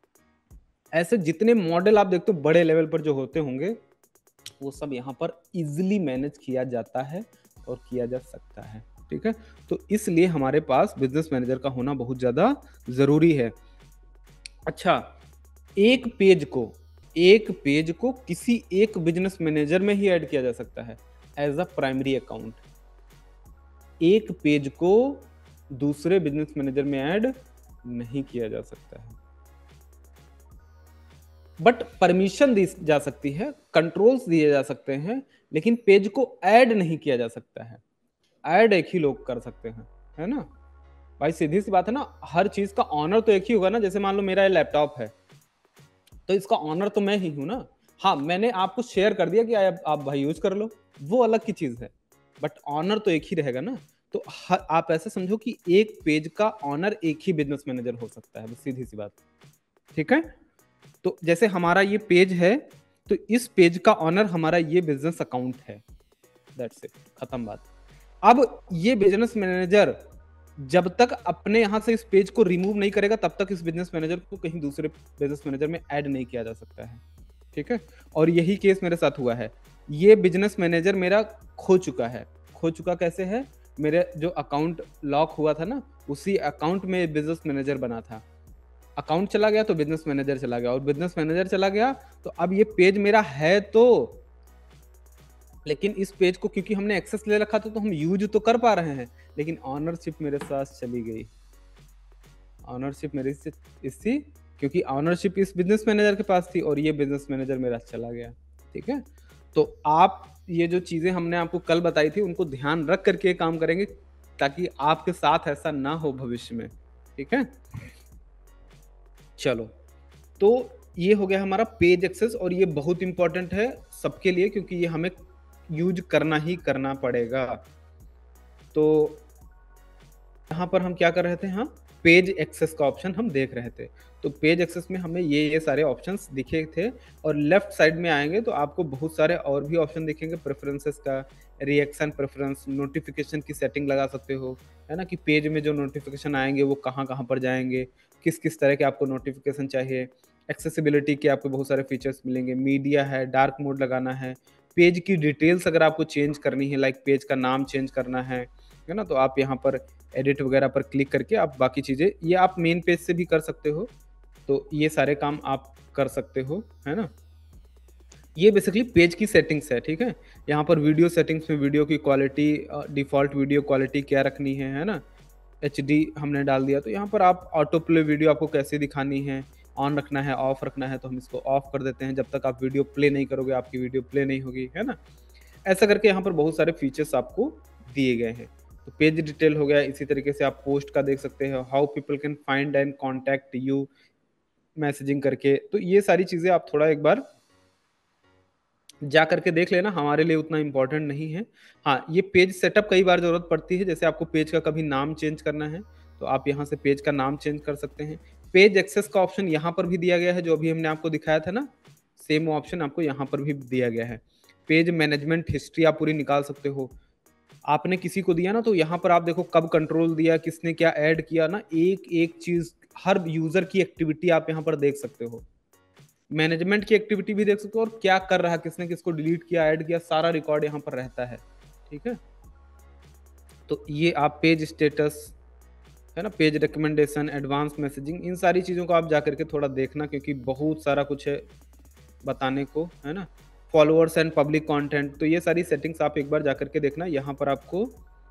ऐसे जितने मॉडल आप देखते हो बड़े लेवल पर जो होते होंगे वो सब यहाँ पर इजिली मैनेज किया जाता है और किया जा सकता है। ठीक है, तो इसलिए हमारे पास बिजनेस मैनेजर का होना बहुत ज्यादा जरूरी है। अच्छा, एक पेज को एक पेज को किसी एक बिजनेस मैनेजर में ही ऐड किया जा सकता है एज अ प्राइमरी अकाउंट। एक पेज को दूसरे बिजनेस मैनेजर में ऐड नहीं किया जा सकता है, बट परमिशन दी जा सकती है, कंट्रोल्स दिए जा सकते हैं, लेकिन पेज को ऐड नहीं किया जा सकता है। ऐड एक ही लोग कर सकते हैं, है ना भाई, सीधी सी बात है ना। हर चीज का ऑनर तो एक ही होगा ना। जैसे मान लो मेरा ये लैपटॉप है तो इसका ऑनर तो मैं ही हूं ना। हाँ, मैंने आपको शेयर कर दिया कि आप, आप भाई यूज कर लो, वो अलग की चीज है, बट ऑनर तो एक ही रहेगा ना। तो हर, आप ऐसे समझो कि एक पेज का ऑनर एक ही बिजनेस मैनेजर हो सकता है, बस सीधी सी बात। ठीक है, तो जैसे हमारा ये पेज है तो इस पेज का ऑनर हमारा ये बिजनेस अकाउंट है, दैट्स इट, खत्म बात। अब ये बिजनेस मैनेजर जब तक अपने यहां से इस पेज को रिमूव नहीं करेगा तब तक इस बिजनेस मैनेजर को कहीं दूसरे बिजनेस मैनेजर में ऐड नहीं किया जा सकता है। ठीक है, और यही केस मेरे साथ हुआ है। ये बिजनेस मैनेजर मेरा खो चुका है। खो चुका कैसे है, मेरे जो अकाउंट लॉक हुआ था ना उसी अकाउंट में बिजनेस मैनेजर बना था। अकाउंट चला गया तो बिजनेस मैनेजर चला गया और बिजनेस मैनेजर चला गया तो अब ये पेज मेरा है तो, लेकिन इस पेज को क्योंकि हमने एक्सेस ले रखा था तो हम यूज तो कर पा रहे हैं, लेकिन ऑनरशिप मेरे साथ चली गई। ऑनरशिप मेरे से इसी क्योंकि ऑनरशिप इस बिजनेस मैनेजर के पास थी और ये बिजनेस मैनेजर मेरा चला गया। ठीक है, तो आप ये जो चीजें हमने आपको कल बताई थी उनको ध्यान रख करके काम करेंगे ताकि आपके साथ ऐसा ना हो भविष्य में, ठीक है? चलो, तो ये हो गया हमारा पेज एक्सेस और ये बहुत इम्पोर्टेंट है सबके लिए क्योंकि ये हमें यूज़ करना ही करना पड़ेगा। तो यहाँ पर हम क्या कर रहे थे? हाँ, पेज एक्सेस का ऑप्शन हम देख रहे थे। तो पेज एक्सेस में हमें ये, ये सारे ऑप्शंस दिखे थे और लेफ्ट साइड में आएँगे तो आपको बहुत सारे और भी ऑप्शन दिखेंगे प्रेफ़रेंसेस का, रिएक्शन प्रेफ़रेंस, नोटिफ़िकेशन की सेटिंग लगा सकते हो, है ना? कि पेज में जो नोटिफ़िकेशन आएँगे वो कहाँ-कहाँ पर जाएँगे, किस-किस तरह के आपको नोटिफ़िकेशन चाहिए, एक्सेसिबिलिटी के आपको बहुत सारे फीचर्स मिलेंगे, मीडिया है, डार्क मोड लगाना है, पेज की डिटेल्स अगर आपको चेंज करनी है लाइक पेज का नाम चेंज करना है, है ना? तो आप यहाँ पर एडिट वगैरह पर क्लिक करके आप बाकी चीज़ें ये आप मेन पेज से भी कर सकते हो। तो ये सारे काम आप कर सकते हो, है ना? ये बेसिकली पेज की सेटिंग्स है, ठीक है? यहाँ पर वीडियो सेटिंग्स में वीडियो की quality uh, default video quality क्या रखनी है, है ना? एचडी हमने डाल दिया, तो यहाँ पर आप ऑटो प्ले वीडियो आपको कैसे दिखानी है, ऑन रखना है, ऑफ रखना है, तो हम इसको ऑफ कर देते हैं। जब तक आप वीडियो प्ले नहीं करोगे, आपकी वीडियो प्ले नहीं होगी, है ना? ऐसा करके यहाँ पर बहुत सारे फीचर्स आपको दिए गए हैं। तो पेज डिटेल हो गया, इसी तरीके से आप पोस्ट का देख सकते हो, how people can find and contact you messaging करके। तो ये सारी चीज़ें आप थोड़ा एक बार जा करके देख लेना, हमारे लिए उतना इम्पोर्टेंट नहीं है। हाँ, ये पेज सेटअप कई बार ज़रूरत पड़ती है, जैसे आपको पेज का कभी नाम चेंज करना है, तो आप यहाँ से पेज का नाम चेंज कर सकते हैं। पेज एक्सेस का ऑप्शन यहाँ पर भी दिया गया है, जो अभी हमने आपको दिखाया था ना, सेम ऑप्शन आपको यहाँ पर भी दिया गया है। पेज मैनेजमेंट हिस्ट्री आप पूरी निकाल सकते हो। आपने किसी को दिया ना, तो यहाँ पर आप देखो कब कंट्रोल दिया, किसने क्या ऐड किया ना, एक-एक चीज़, हर यूज़र की एक्टिविटी आप यहाँ पर देख सकते हो। मैनेजमेंट की एक्टिविटी भी देख सकते हो और क्या कर रहा है, किसने किसको डिलीट किया, ऐड किया, सारा रिकॉर्ड यहाँ पर रहता है, ठीक है? तो ये आप पेज स्टेटस, है ना, पेज रिकमेंडेशन, एडवांस मैसेजिंग, इन सारी चीज़ों को आप जाकर के थोड़ा देखना क्योंकि बहुत सारा कुछ है बताने को, है ना? फॉलोअर्स एंड पब्लिक कंटेंट, तो ये सारी सेटिंग्स आप एक बार जाकर के देखना। यहाँ पर आपको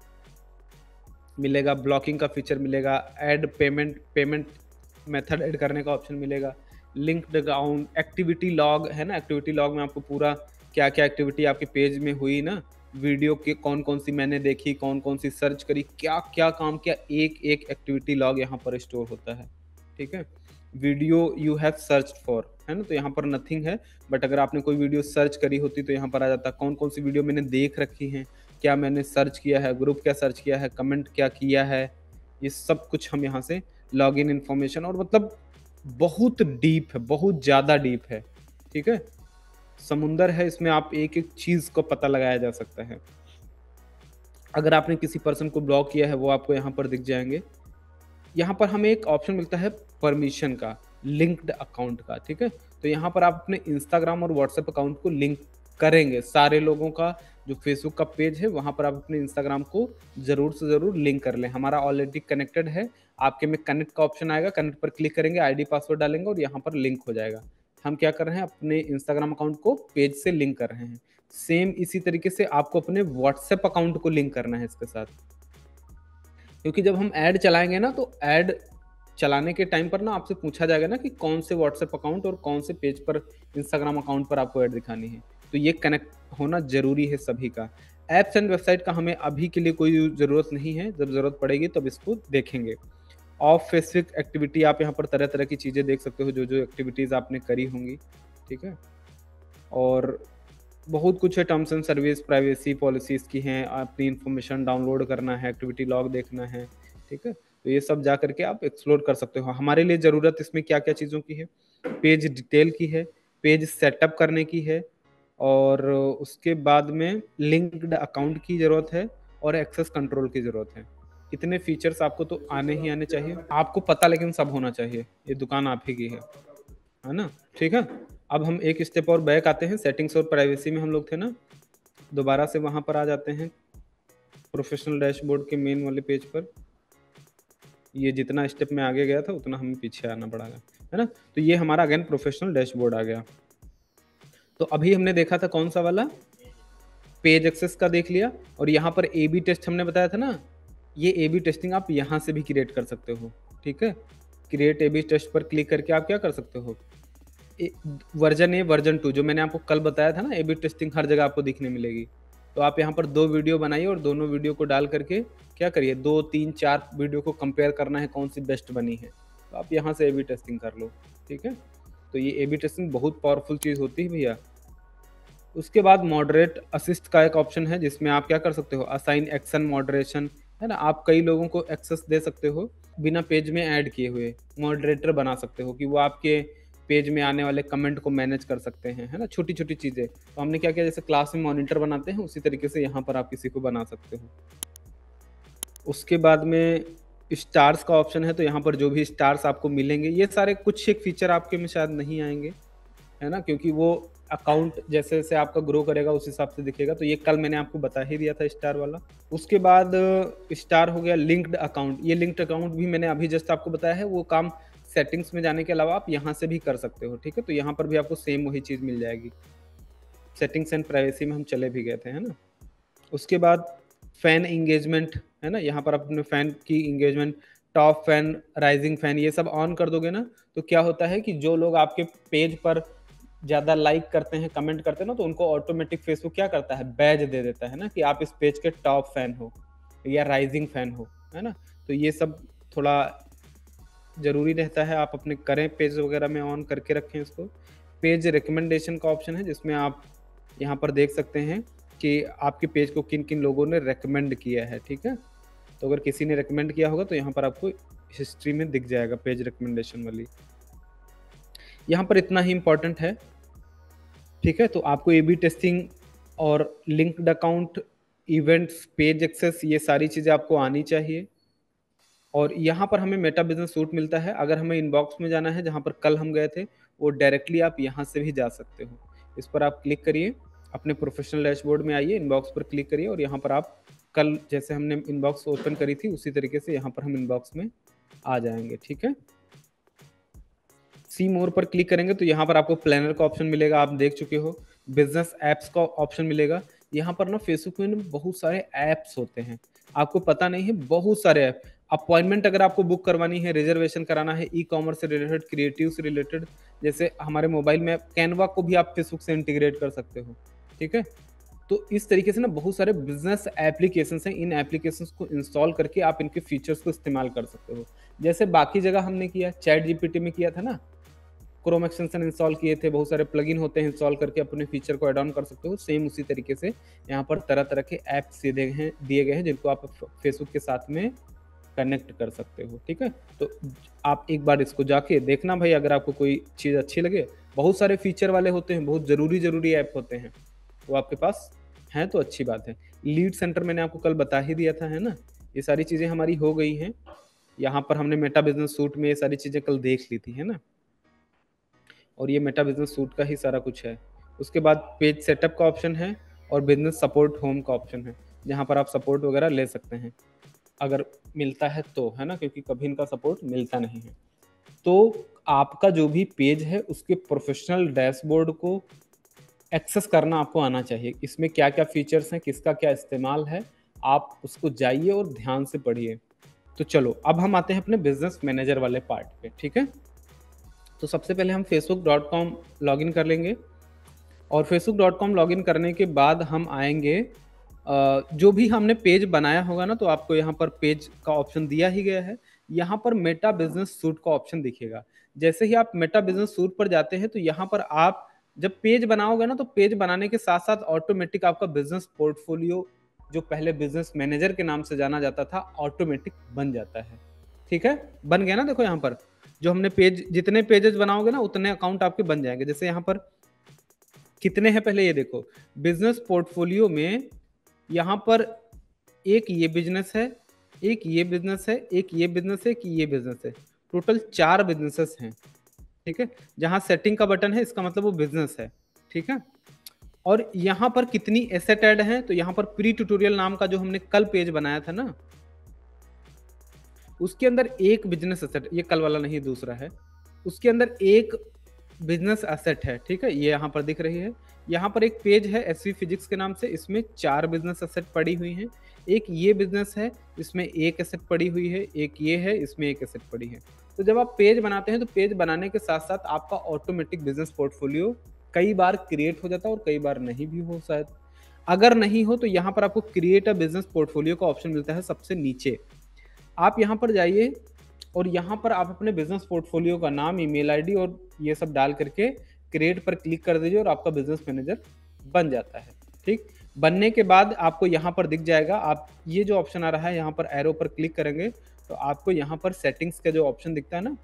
मिलेगा, ब्लॉकिंग का फीचर मिलेगा, add payment payment method add करने का ऑप्शन मिलेगा, लिंक्ड अकाउंट, एक्टिविटी लॉग, है ना? एक्टिविटी लॉग में आपको पूरा क्या-क्या एक्टिविटी आपके पेज में हुई ना, वीडियो के कौन-कौन सी मैंने देखी, कौन-कौन सी सर्च करी, क्या-क्या काम किया, एक-एक एक्टिविटी लॉग यहाँ पर स्टोर होता है, ठीक है? Video you have searched for, है ना? तो यहाँ पर नथिंग है, बट अगर आपने कोई वीडियो सर्च करी होती तो यहाँ पर आ जाता कौन-कौन सी वीडियो मैंने देख रखी हैं, क्या मैंने सर्च किया है, ग्रुप क्या सर्च किया है, कमेंट क्या किया है, ये सब कुछ हम यहाँ से लॉगिन इन्फॉर्मेशन, और मतलब बहुत डीप है, बहुत ज़्यादा डीप है, ठीक है? समुंदर है इसमें, आप एक-एक चीज़ को पता लगाया जा सकता है। अगर आपने किसी पर्सन को ब्लॉक किया है, वो आपको यहाँ पर दिख जाएँगे। यहाँ पर हमें एक ऑप्शन मिलता है परमिशन का, लिंक्ड अकाउंट का, ठीक है? तो यहाँ पर आप अपने इंस्टाग्राम और व्हाट्सएप अकाउंट को लिंक करेंगे। सारे लोगों का जो फेसबुक का पेज है, वहाँ पर आप अपने इंस्टाग्राम को ज़रूर से ज़रूर लिंक कर लें। हमारा ऑलरेडी कनेक्टेड है, आपके में कनेक्ट का ऑप्शन आएगा, कनेक्ट पर क्लिक करेंगे, आईडी पासवर्ड डालेंगे और यहाँ पर लिंक हो जाएगा। हम क्या कर रहे हैं, अपने इंस्टाग्राम अकाउंट को पेज से लिंक कर रहे हैं। सेम इसी तरीके से आपको अपने व्हाट्सएप अकाउंट को लिंक करना है इसके साथ। क्योंकि जब हम ऐड चलाएँगे ना, तो ऐड चलाने के टाइम पर ना आपसे पूछा जाएगा ना कि कौन से व्हाट्सएप अकाउंट और कौन से पेज पर इंस्टाग्राम अकाउंट पर आपको ऐड दिखानी है। तो ये कनेक्ट होना ज़रूरी है सभी का। ऐप्स एंड वेबसाइट का हमें अभी के लिए कोई ज़रूरत नहीं है, जब ज़रूरत पड़ेगी तब इसको देखेंगे। ऑफ फेसबुक एक्टिविटी, आप यहाँ पर तरह-तरह की चीज़ें देख सकते हो, जो-जो एक्टिविटीज़ आपने करी होंगी, ठीक है? और बहुत कुछ है, terms and service, privacy policies की हैं, अपनी इन्फॉर्मेशन डाउनलोड करना है, एक्टिविटी लॉग देखना है, ठीक है? तो ये सब जा करके आप एक्सप्लोर कर सकते हो। हमारे लिए ज़रूरत इसमें क्या-क्या चीज़ों की है? पेज डिटेल की है, पेज सेटअप करने की है और उसके बाद में लिंक्ड अकाउंट की ज़रूरत है और एक्सेस कंट्रोल की ज़रूरत है। इतने फीचर्स आपको तो आने ही आने चाहिए। आपको पता लेकिन सब होना चाहिए, ये दुकान आप ही की है। है ना? ठीक है? अब हम एक स्टेप और बैक आते हैं, सेटिंग्स और प्राइवेसी में हम लोग थे ना, दोबारा से वहाँ पर आ जाते हैं, प्रोफेशनल डैशबोर्ड के मेन वाले पेज पर। ये जितना स्टेप मैं आगे गया था, उतना हमें पीछे आना पड़ेगा, है ना? तो ये हमारा अगेन प्रोफेशनल डैशबोर्ड आ गया। तो अभी हमने देखा था कौन-सा वाला? पेज एक्सेस का देख लिया और यहाँ पर ए बी टेस्ट हमने बताया था ना, ये ए बी टेस्टिंग आप यहाँ से भी क्रिएट कर सकते हो, ठीक है? क्रिएट ए बी टेस्ट पर क्लिक करके आप क्या कर सकते हो? A version A, version two, जो मैंने आपको कल बताया था ना, ए बी टेस्टिंग हर जगह आपको दिखने मिलेगी। तो आप यहाँ पर दो वीडियो बनाइए और दोनों वीडियो को डाल करके क्या करिए, दो, तीन, चार वीडियो को कंपेयर करना है कौन सी बेस्ट बनी है। तो आप यहाँ से ए बी टेस्टिंग कर लो, ठीक है। तो ये ए बी टेस्टिंग बहुत पावरफुल चीज़ होती है भैया। उसके बाद मॉडरेट असिस्ट का एक ऑप्शन है जिसमें आप क्या कर सकते हो, असाइन एक्शन मॉडरेशन, है ना। आप कई लोगों को एक्सेस दे सकते हो बिना पेज में ऐड किए हुए, मॉडरेटर बना सकते हो कि वो आपके पेज में आने वाले कमेंट को मैनेज कर सकते हैं, है ना। छोटी छोटी चीज़ें तो हमने क्या किया, जैसे क्लास में मॉनिटर बनाते हैं उसी तरीके से यहाँ पर आप किसी को बना सकते हो। उसके बाद में स्टार्स का ऑप्शन है, तो यहाँ पर जो भी स्टार्स आपको मिलेंगे, ये सारे कुछ एक फीचर आपके में शायद नहीं आएंगे, है ना, क्योंकि वो अकाउंट जैसे जैसे आपका ग्रो करेगा उस हिसाब से दिखेगा। तो ये कल मैंने आपको बता ही दिया था स्टार वाला। उसके बाद स्टार हो गया लिंक्ड अकाउंट। ये लिंक्ड अकाउंट भी मैंने अभी जस्ट आपको बताया है, वो काम सेटिंग्स में जाने के अलावा आप यहाँ से भी कर सकते हो, ठीक है। तो यहाँ पर भी आपको सेम वही चीज़ मिल जाएगी। सेटिंग्स एंड प्राइवेसी में हम चले भी गए थे, है ना। उसके बाद फैन इंगेजमेंट, है ना, यहाँ पर अपने फैन की engagement, top fan, rising fan, ये सब ऑन कर दोगे ना, तो क्या होता है कि जो लोग आपके पेज पर ज़्यादा लाइक करते हैं, कमेंट करते हैं ना, तो उनको ऑटोमेटिक फेसबुक क्या करता है, बैज दे देता है ना, कि आप इस पेज के टॉप फैन हो या राइजिंग फैन हो, है ना। तो ये सब थोड़ा ज़रूरी रहता है, आप अपने करें पेज वगैरह में ऑन करके रखें इसको। पेज रिकमेंडेशन का ऑप्शन है जिसमें आप यहाँ पर देख सकते हैं कि आपके पेज को किन किन लोगों ने रेकमेंड किया है, ठीक है। तो अगर किसी ने रेकमेंड किया होगा तो यहाँ पर आपको हिस्ट्री में दिख जाएगा पेज रिकमेंडेशन वाली। यहाँ पर इतना ही इम्पोर्टेंट है, ठीक है। तो आपको ए बी टेस्टिंग और linked account, events, page access, ये सारी चीज़ें आपको आनी चाहिए। और यहाँ पर हमें मेटा बिजनेस सूट मिलता है। अगर हमें इनबॉक्स में जाना है जहाँ पर कल हम गए थे, वो डायरेक्टली आप यहाँ से भी जा सकते हो। इस पर आप क्लिक करिए, अपने प्रोफेशनल डैशबोर्ड में आइए, इनबॉक्स पर क्लिक करिए और यहाँ पर आप कल जैसे हमने इनबॉक्स ओपन करी थी उसी तरीके से यहाँ पर हम इनबॉक्स में आ जाएंगे, ठीक है। सी मोर पर क्लिक करेंगे तो यहाँ पर आपको प्लानर का ऑप्शन मिलेगा, आप देख चुके हो। बिजनेस ऐप्स का ऑप्शन मिलेगा। यहाँ पर ना फेसबुक में बहुत सारे ऐप्स होते हैं, आपको पता नहीं है, बहुत सारे ऐप। अपॉइंटमेंट अगर आपको बुक करवानी है, रिजर्वेशन कराना है, ई कॉमर्स से रिलेटेड, क्रिएटिव से रिलेटेड, जैसे हमारे मोबाइल में कैनवा को भी आप फेसबुक से इंटीग्रेट कर सकते हो, ठीक है। तो इस तरीके से ना बहुत सारे बिजनेस एप्लीकेशंस हैं, इन एप्लीकेशंस को इंस्टॉल करके आप इनके फीचर्स को इस्तेमाल कर सकते हो। जैसे बाकी जगह हमने किया, चैट जीपीटी में किया था ना, क्रोम एक्सटेंशन इंस्टॉल किए थे, बहुत सारे प्लगइन होते हैं, इंस्टॉल करके अपने फीचर को ऐड ऑन कर सकते हो। सेम उसी तरीके से यहाँ पर तरह तरह के ऐप्स दिए हैं दिए गए हैं जिनको आप फेसबुक के साथ में कनेक्ट कर सकते हो, ठीक है। तो आप एक बार इसको जाके देखना भाई, अगर आपको कोई चीज़ अच्छी लगे। बहुत सारे फीचर वाले होते हैं, बहुत ज़रूरी ज़रूरी ऐप होते हैं, वो आपके पास हैं तो अच्छी बात है। लीड सेंटर मैंने आपको कल बता ही दिया था, है ना। ये सारी चीज़ें हमारी हो गई हैं। यहाँ पर हमने मेटा बिजनेस सूट में ये सारी चीज़ें कल देख ली थी, है ना। और ये मेटा बिजनेस सूट का ही सारा कुछ है। उसके बाद पेज सेटअप का ऑप्शन है और बिजनेस सपोर्ट होम का ऑप्शन है, जहाँ पर आप सपोर्ट वगैरह ले सकते हैं अगर मिलता है तो, है ना, क्योंकि कभी इनका सपोर्ट मिलता नहीं है। तो आपका जो भी पेज है उसके प्रोफेशनल डैशबोर्ड को एक्सेस करना आपको आना चाहिए। इसमें क्या क्या फीचर्स हैं, किसका क्या इस्तेमाल है, आप उसको जाइए और ध्यान से पढ़िए। तो चलो अब हम आते हैं अपने बिजनेस मैनेजर वाले पार्ट पे, ठीक है। तो सबसे पहले हम फेसबुक डॉट कॉम लॉगिन कर लेंगे और फेसबुक डॉट कॉम लॉगिन करने के बाद हम आएंगे, जो भी हमने पेज बनाया होगा ना, तो आपको यहाँ पर पेज का ऑप्शन दिया ही गया है। यहाँ पर मेटा बिजनेस सूट का ऑप्शन दिखेगा। जैसे ही आप मेटा बिजनेस सूट पर जाते हैं तो यहाँ पर आप जब पेज बनाओगे ना, तो पेज बनाने के साथ साथ ऑटोमेटिक आपका बिजनेस पोर्टफोलियो, जो पहले बिजनेस मैनेजर के नाम से जाना जाता था, ऑटोमेटिक बन जाता है, ठीक है। बन गया ना, देखो यहाँ पर जो हमने पेज, जितने पेजेस बनाओगे ना उतने अकाउंट आपके बन जाएंगे। जैसे यहाँ पर कितने हैं पहले ये देखो, बिजनेस पोर्टफोलियो में यहाँ पर एक ये बिजनेस है, एक ये बिजनेस है, एक ये बिजनेस है, एक ये बिजनेस है, टोटल चार बिजनेसेस हैं, ठीक है। जहाँ सेटिंग का बटन है इसका मतलब वो बिजनेस है, ठीक है। और यहाँ पर कितनी एसेट ऐड हैं, तो यहाँ पर प्री ट्यूटोरियल नाम का जो हमने कल पेज बनाया था ना, उसके अंदर एक बिजनेस एसेट, ये कल वाला नहीं दूसरा है, उसके अंदर एक बिजनेस एसेट है, ठीक है, ये यहाँ पर दिख रही है। यहाँ पर एक पेज है एसवी फिजिक्स के नाम से, इसमें चार बिजनेस एसेट पड़ी हुई हैं। एक ये बिजनेस है, इसमें एक एसेट पड़ी हुई है, एक ये है, इसमें एक एसेट पड़ी है। तो जब आप पेज बनाते हैं तो पेज बनाने के साथ साथ आपका ऑटोमेटिक बिजनेस पोर्टफोलियो कई बार क्रिएट हो जाता है और कई बार नहीं भी हो शायद। अगर नहीं हो तो यहाँ पर आपको क्रिएट अ बिजनेस पोर्टफोलियो का ऑप्शन मिलता है सबसे नीचे। आप यहाँ पर जाइए और यहाँ पर आप अपने बिजनेस पोर्टफोलियो का नाम, ईमेल आईडी और ये सब डाल करके क्रिएट पर क्लिक कर दीजिए और आपका बिजनेस मैनेजर बन जाता है। ठीक, बनने के बाद आपको यहाँ पर दिख जाएगा, आप ये जो ऑप्शन आ रहा है यहाँ पर एरो पर क्लिक करेंगे तो आपको यहाँ पर सेटिंग्स का जो ऑप्शन दिखता है ना,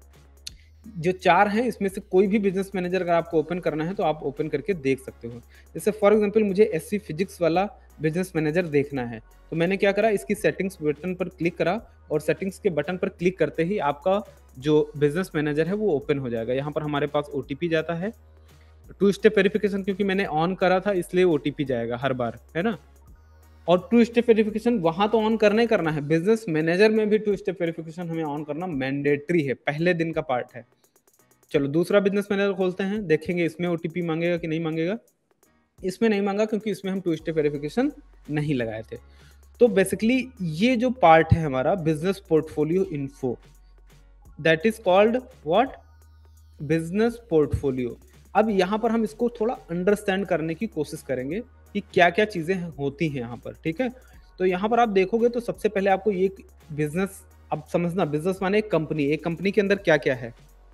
जो चार हैं इसमें से कोई भी बिजनेस मैनेजर अगर आपको ओपन करना है तो आप ओपन करके देख सकते हो। जैसे फॉर एग्जांपल मुझे एससी फिजिक्स वाला बिजनेस मैनेजर देखना है, तो मैंने क्या करा, इसकी सेटिंग्स बटन पर क्लिक करा और सेटिंग्स के बटन पर क्लिक करते ही आपका जो बिजनेस मैनेजर है वो ओपन हो जाएगा। यहाँ पर हमारे पास ओटीपी जाता है, टू स्टेप वेरिफिकेशन क्योंकि मैंने ऑन करा था इसलिए ओटीपी जाएगा हर बार, है ना। और टू स्टेप वेरिफिकेशन वहां तो ऑन करना ही करना है, बिजनेस मैनेजर में भी टू स्टेप वेरिफिकेशन हमें ऑन करना मैंडेटरी है, पहले दिन का पार्ट है। चलो दूसरा बिजनेस मैनेजर खोलते हैं, देखेंगे इसमें ओटीपी मांगेगा कि नहीं मांगेगा। इसमें नहीं मांगा क्योंकि इसमें हम टू स्टेप वेरिफिकेशन नहीं लगाए थे। तो बेसिकली ये जो पार्ट है हमारा business portfolio info, that is called what, business portfolio. अब यहाँ पर हम इसको थोड़ा अंडरस्टैंड करने की कोशिश करेंगे कि क्या क्या चीजें होती हैं यहाँ पर। ठीक है, तो यहाँ पर आप देखोगे तो सबसे पहले आपको ये बिजनेस, अब समझना बिजनेस माने एक कंपनी, एक कंपनी के अंदर क्या क्या है,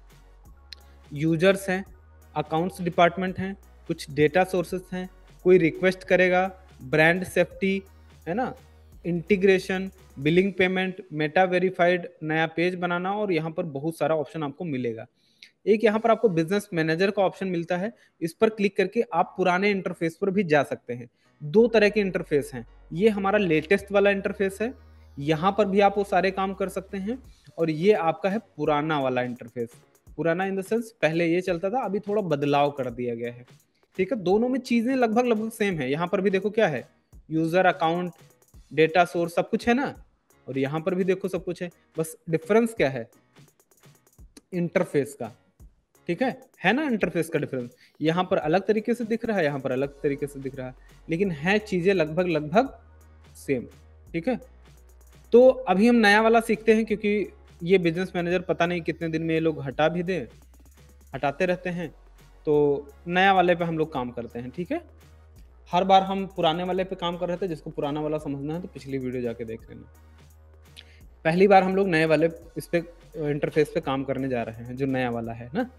यूजर्स हैं, अकाउंट्स डिपार्टमेंट हैं, कुछ डेटा सोर्सेस हैं, कोई रिक्वेस्ट करेगा, ब्रांड सेफ्टी, है ना, integration, billing payment, Meta verified, नया पेज बनाना, और यहाँ पर बहुत सारा ऑप्शन आपको मिलेगा। एक यहाँ पर आपको बिजनेस मैनेजर का ऑप्शन मिलता है, इस पर क्लिक करके आप पुराने इंटरफेस पर भी जा सकते हैं। दो तरह के इंटरफेस हैं, ये हमारा लेटेस्ट वाला इंटरफेस है, यहाँ पर भी आप वो सारे काम कर सकते हैं, और ये आपका है पुराना वाला इंटरफेस। पुराना इन द सेंस पहले ये चलता था, अभी थोड़ा बदलाव कर दिया गया है। ठीक है, दोनों में चीजें लगभग लगभग सेम है। यहाँ पर भी देखो क्या है, यूजर, अकाउंट, डेटा सोर्स, सब कुछ है ना, और यहाँ पर भी देखो सब कुछ है, बस डिफरेंस क्या है, इंटरफेस का। ठीक है है ना, इंटरफेस का डिफरेंस, यहाँ पर अलग तरीके से दिख रहा है, यहाँ पर अलग तरीके से दिख रहा है, लेकिन है चीजें लगभग लगभग सेम। ठीक है, तो अभी हम नया वाला सीखते हैं, क्योंकि ये बिजनेस मैनेजर पता नहीं कितने दिन में ये लोग हटा भी दें, हटाते रहते हैं, तो नया वाले पे हम लोग काम करते हैं। ठीक है, हर बार हम पुराने वाले पे काम कर रहे थे, जिसको पुराना वाला समझना है तो पिछली वीडियो जाके देख लेना। पहली बार हम लोग नए वाले इस पे इंटरफेस पे काम करने जा रहे हैं, जो नया वाला है ना।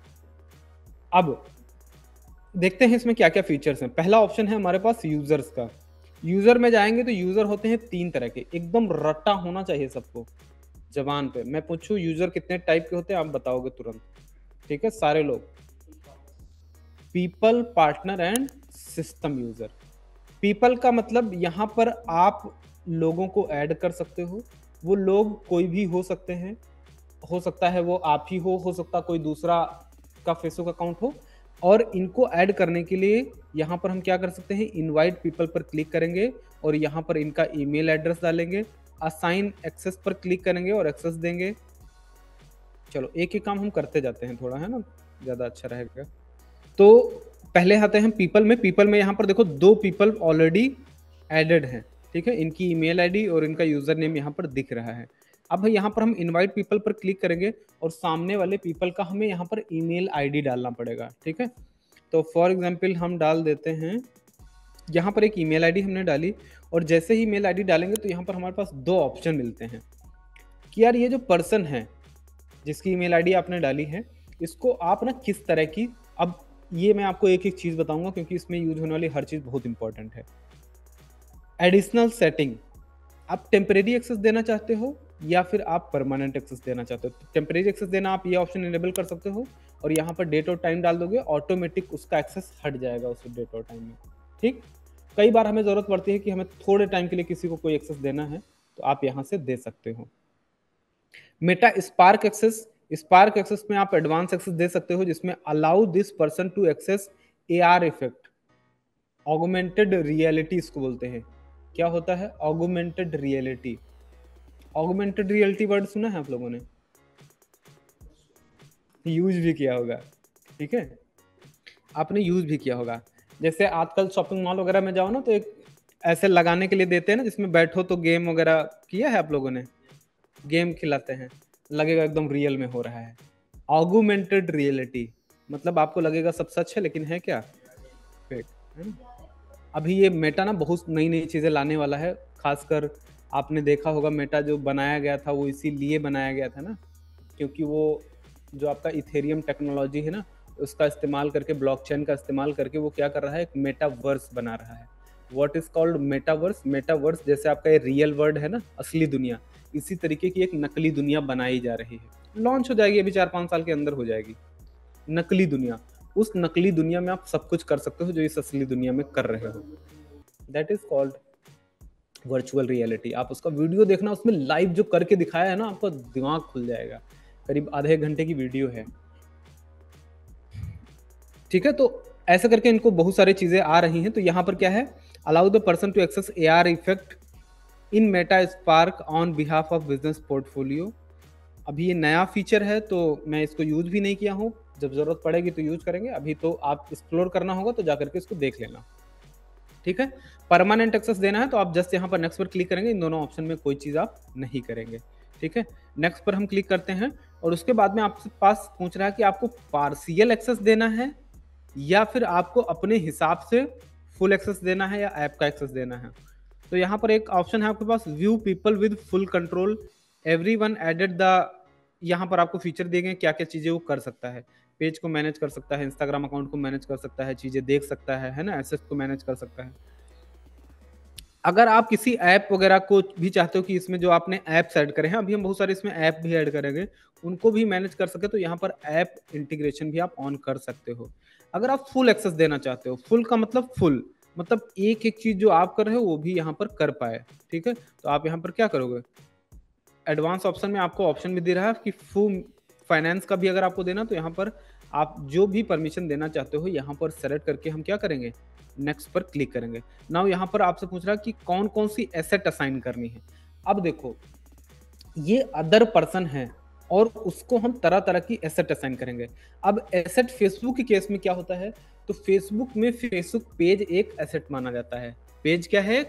अब देखते हैं इसमें क्या क्या फीचर्स हैं। पहला ऑप्शन है हमारे पास यूजर्स का। यूजर में जाएंगे तो यूजर होते हैं तीन तरह के, एकदम रट्टा होना चाहिए सबको जबान पे। मैं पूछूं यूजर कितने टाइप के होते हैं, आप बताओगे तुरंत। ठीक है, सारे लोग, people, partner and system user. People का मतलब यहाँ पर आप लोगों को ऐड कर सकते हो, वो लोग कोई भी हो सकते हैं, हो सकता है वो आप ही हो हो सकता कोई दूसरा का फेसबुक अकाउंट हो, और इनको ऐड करने के लिए यहाँ पर हम क्या कर सकते हैं, इनवाइट पीपल पर क्लिक करेंगे और यहाँ पर इनका ईमेल एड्रेस डालेंगे, असाइन एक्सेस पर क्लिक करेंगे और एक्सेस देंगे। चलो एक एक काम हम करते जाते हैं थोड़ा, है ना, ज़्यादा अच्छा रहेगा। तो पहले आते हैं पीपल में। पीपल में यहाँ पर देखो दो पीपल ऑलरेडी एडेड हैं। ठीक है, इनकी ईमेल आईडी और इनका यूजर नेम यहाँ पर दिख रहा है। अब यहाँ पर हम इनवाइट पीपल पर क्लिक करेंगे और सामने वाले पीपल का हमें यहाँ पर ईमेल आईडी डालना पड़ेगा। ठीक है, तो फॉर एग्जांपल हम डाल देते हैं, यहाँ पर एक ईमेल आईडी हमने डाली, और जैसे ही ईमेल आईडी डालेंगे तो यहाँ पर हमारे पास दो ऑप्शन मिलते हैं कि यार ये जो पर्सन है जिसकी ईमेल आईडी आपने डाली है, इसको आप ना किस तरह की, अब ये मैं आपको एक एक चीज़ बताऊंगा क्योंकि इसमें यूज होने वाली हर चीज़ बहुत इंपॉर्टेंट है। एडिशनल सेटिंग, आप टेम्परेरी एक्सेस देना चाहते हो या फिर आप परमानेंट एक्सेस देना चाहते हो। तो टेम्परेरी एक्सेस देना आप ये ऑप्शन इनेबल कर सकते हो, और यहाँ पर डेट और टाइम डाल दोगे, ऑटोमेटिक उसका एक्सेस हट जाएगा उस डेट और टाइम में। ठीक, कई बार हमें ज़रूरत पड़ती है कि हमें थोड़े टाइम के लिए किसी को कोई एक्सेस देना है, तो आप यहाँ से दे सकते हो। Meta spark access, spark access में आप एडवांस एक्सेस दे सकते हो, जिसमें allow this person to access AR effect, augmented reality इसको बोलते हैं। क्या होता है augmented reality? Augmented reality word सुना है आप लोगों ने, यूज भी किया होगा। ठीक है, आपने यूज भी किया होगा। जैसे आजकल शॉपिंग मॉल वगैरह में जाओ ना, तो एक ऐसे लगाने के लिए देते हैं ना, जिसमें बैठो तो गेम वगैरह किया है आप लोगों ने, गेम खिलाते हैं, लगेगा एकदम रियल में हो रहा है। ऑगमेंटेड रियलिटी मतलब आपको लगेगा सब सच है, लेकिन है क्या, फेक, है ना। अभी ये मेटा ना बहुत नई नई चीज़ें लाने वाला है, खासकर आपने देखा होगा मेटा जो बनाया गया था वो इसीलिए बनाया गया था ना, क्योंकि वो जो आपका इथेरियम टेक्नोलॉजी है ना, उसका इस्तेमाल करके, ब्लॉकचेन का इस्तेमाल करके वो क्या कर रहा है, एक मेटावर्स बना रहा है। What is called metaverse? Metaverse जैसे आपका ये रियल वर्ल्ड है ना, असली दुनिया, इसी तरीके की एक नकली दुनिया बनाई जा रही है। लॉन्च हो जाएगी अभी चार पाँच साल के अंदर हो जाएगी नकली दुनिया। उस नकली दुनिया में आप सब कुछ कर सकते हो जो इस असली दुनिया में कर रहे हो। That is called virtual reality. आप उसका वीडियो देखना, उसमें लाइव जो करके दिखाया है ना, आपका दिमाग खुल जाएगा। करीब आधे घंटे की वीडियो है, ठीक है। तो ऐसा करके इनको बहुत सारी चीजें आ रही हैं। तो यहाँ पर क्या है, allow the person to access A R effect in Meta spark on behalf of business portfolio. अभी ये नया फीचर है तो मैं इसको यूज भी नहीं किया हूँ, जब जरूरत पड़ेगी तो यूज करेंगे। अभी तो आप एक्सप्लोर करना होगा तो जाकर के इसको देख लेना, ठीक है। परमानेंट एक्सेस देना है तो आप जस्ट यहाँ पर नेक्स्ट पर क्लिक करेंगे। इन दोनों ऑप्शन में कोई चीज आप नहीं करेंगे, ठीक है। नेक्स्ट पर हम क्लिक करते हैं और उसके बाद में आपके पास पूछ रहा है कि आपको पार्शियल एक्सेस देना है या फिर आपको अपने हिसाब से फुल एक्सेस देना है या ऐप का एक्सेस देना है। तो यहाँ पर एक ऑप्शन है आपके पास, view people with full control, everyone added the. यहाँ पर आपको फीचर दिए गए क्या क्या चीजें वो कर सकता है। पेज को मैनेज कर सकता है, इंस्टाग्राम अकाउंट को मैनेज कर सकता है, चीजें देख सकता है है ना, एसेट को मैनेज कर सकता है। अगर आप किसी ऐप वगैरह को भी चाहते हो कि इसमें जो आपने ऐप्स ऐड करे हैं, अभी हम बहुत सारे इसमें ऐप भी ऐड करेंगे, उनको भी मैनेज कर सके तो यहाँ पर ऐप इंटीग्रेशन भी आप ऑन कर सकते हो। अगर आप फुल एक्सेस देना चाहते हो, फुल का मतलब फुल, मतलब एक एक चीज जो आप कर रहे हो वो भी यहाँ पर कर पाए, ठीक है। तो आप यहाँ पर क्या करोगे, एडवांस ऑप्शन में आपको ऑप्शन भी दे रहा है कि फुल फाइनेंस का भी अगर आपको देना, तो यहाँ पर आप जो भी परमिशन देना चाहते हो यहाँ पर सेलेक्ट करके हम क्या करेंगे, नेक्स्ट पर क्लिक करेंगे। नाउ यहाँ पर आपसे पूछ रहा है कि कौन कौन सी एसेट असाइन करनी है। अब देखो, ये अदर पर्सन है और उसको हम तरह तरह की एसेट असाइन करेंगे। अब एसेट फेसबुक के केस में क्या होता है, तो फेसबुक में फेसबुक पेज एक एसेट माना जाता है। पेज क्या है,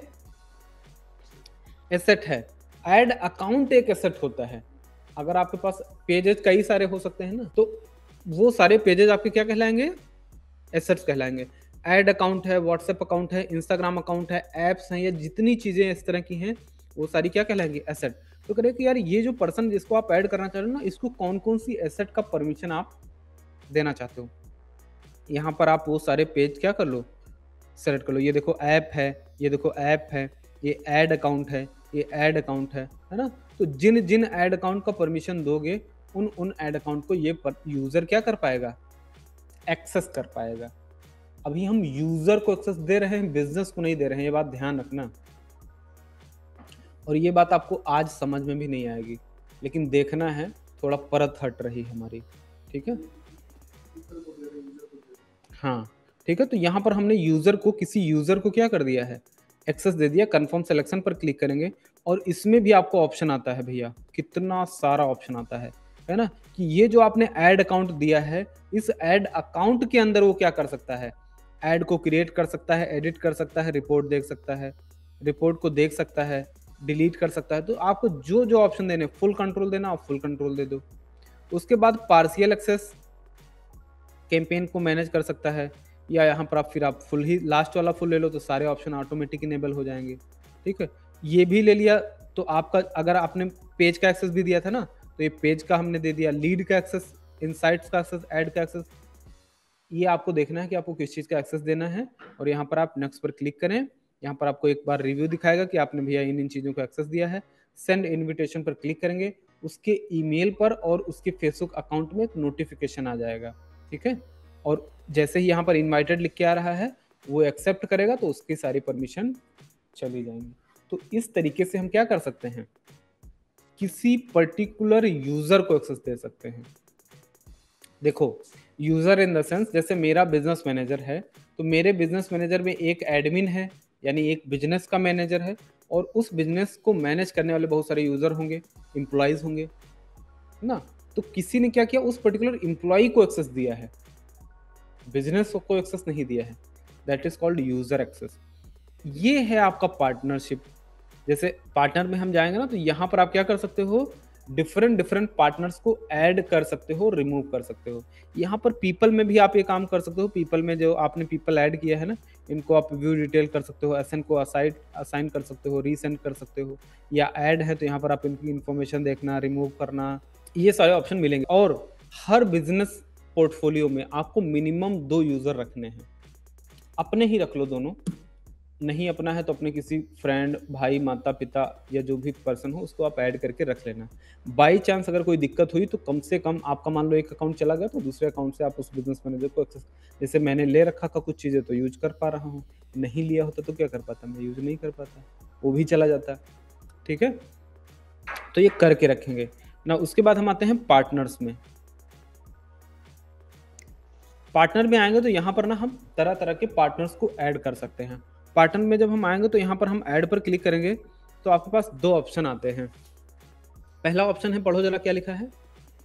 एसेट है। ऐड अकाउंट एक एसेट होता है। अगर आपके पास पेजेस कई सारे हो सकते हैं ना, तो वो सारे पेजेस आपके क्या कहलाएंगे, एसेट्स कहलाएंगे। ऐड अकाउंट है, व्हाट्सएप अकाउंट है, इंस्टाग्राम अकाउंट है, एप्स हैं, या जितनी चीजें इस तरह की हैं वो सारी क्या कहलाएंगी, एसेट। तो करें कि यार ये जो पर्सन जिसको आप ऐड करना चाह रहे हो ना, इसको कौन कौन सी एसेट का परमिशन आप देना चाहते हो। यहाँ पर आप वो सारे पेज क्या कर लो, सेलेक्ट कर लो। ये देखो ऐप है, ये देखो ऐप है, ये ऐड अकाउंट है, ये ऐड अकाउंट है, है ना। तो जिन जिन ऐड अकाउंट का परमिशन दोगे उन उन ऐड अकाउंट को ये यूजर क्या कर पाएगा, एक्सेस कर पाएगा। अभी हम यूजर को एक्सेस दे रहे हैं, बिजनेस को नहीं दे रहे हैं, ये बात ध्यान रखना। और ये बात आपको आज समझ में भी नहीं आएगी, लेकिन देखना है, थोड़ा परत हट रही हमारी, ठीक है। हाँ ठीक है। तो यहाँ पर हमने यूजर को, किसी यूजर को क्या कर दिया है, एक्सेस दे दिया। कंफर्म सिलेक्शन पर क्लिक करेंगे और इसमें भी आपको ऑप्शन आता है, भैया कितना सारा ऑप्शन आता है, है ना, कि ये जो आपने ऐड अकाउंट दिया है, इस ऐड अकाउंट के अंदर वो क्या कर सकता है, ऐड को क्रिएट कर सकता है, एडिट कर सकता है, रिपोर्ट देख सकता है, रिपोर्ट को देख सकता है, डिलीट कर सकता है। तो आपको जो जो ऑप्शन देने, फुल कंट्रोल देना, आप फुल कंट्रोल दे दो। उसके बाद पार्शियल एक्सेस, कैंपेन को मैनेज कर सकता है, या यहाँ पर आप फिर आप फुल ही, लास्ट वाला फुल ले लो तो सारे ऑप्शन ऑटोमेटिक इनेबल हो जाएंगे, ठीक है। ये भी ले लिया तो आपका, अगर आपने पेज का एक्सेस भी दिया था ना, तो ये पेज का हमने दे दिया, लीड का एक्सेस, इनसाइट्स का एक्सेस, ऐड का एक्सेस। ये आपको देखना है कि आपको किस चीज़ का एक्सेस देना है, और यहाँ पर आप नेक्स्ट पर क्लिक करें। यहाँ पर आपको एक बार रिव्यू दिखाएगा कि आपने भैया इन इन चीज़ों को एक्सेस दिया है। सेंड इन्विटेशन पर क्लिक करेंगे, उसके ईमेल पर और उसके फेसबुक अकाउंट में एक नोटिफिकेशन आ जाएगा, ठीक है। और जैसे ही यहाँ पर इनवाइटेड लिख के आ रहा है, वो एक्सेप्ट करेगा तो उसकी सारी परमिशन चली जाएंगी। तो इस तरीके से हम क्या कर सकते हैं, किसी पर्टिकुलर यूजर को एक्सेस दे सकते हैं। देखो, यूजर इन द सेंस, जैसे मेरा बिजनेस मैनेजर है, तो मेरे बिजनेस मैनेजर में एक एडमिन है, यानी एक बिजनेस का मैनेजर है, और उस बिजनेस को मैनेज करने वाले बहुत सारे यूजर होंगे, एम्प्लॉयज होंगे ना। तो किसी ने क्या किया, उस पर्टिकुलर एम्प्लॉय को एक्सेस दिया है, बिजनेस को एक्सेस नहीं दिया है। That is called user access. ये है आपका पार्टनरशिप। जैसे पार्टनर में हम जाएंगे ना, तो यहाँ पर आप क्या कर सकते हो, डिफरेंट डिफरेंट पार्टनर्स को ऐड कर सकते हो, रिमूव कर सकते हो। यहाँ पर पीपल में भी आप ये काम कर सकते हो। पीपल में जो आपने पीपल ऐड किया है ना, इनको आप व्यू डिटेल कर सकते हो, एसएन को असाइड असाइन कर सकते हो, रीसेंड कर सकते हो, या ऐड है तो यहाँ पर आप इनकी इन्फॉर्मेशन देखना, रिमूव करना, ये सारे ऑप्शन मिलेंगे। और हर बिजनेस पोर्टफोलियो में आपको मिनिमम दो यूजर रखने हैं। अपने ही रख लो दोनों, नहीं अपना है तो अपने किसी फ्रेंड, भाई, माता पिता या जो भी पर्सन हो उसको आप ऐड करके रख लेना। बाई चांस अगर कोई दिक्कत हुई तो कम से कम आपका मान लो एक अकाउंट चला गया तो दूसरे अकाउंट से आप उस बिजनेस मैनेजर को एक्सेस, जैसे मैंने ले रखा था कुछ चीज़ें तो यूज कर पा रहा हूँ, नहीं लिया होता तो क्या कर पाता, मैं यूज नहीं कर पाता, वो भी चला जाता। ठीक है, तो ये करके रखेंगे ना। उसके बाद हम आते हैं पार्टनर्स में। पार्टनर में आएंगे तो यहाँ पर ना हम तरह तरह के पार्टनर्स को ऐड कर सकते हैं। पार्टनर में जब हम आएंगे तो यहाँ पर हम ऐड पर क्लिक करेंगे तो आपके पास दो ऑप्शन आते हैं। पहला ऑप्शन है, पढ़ो जरा क्या लिखा है,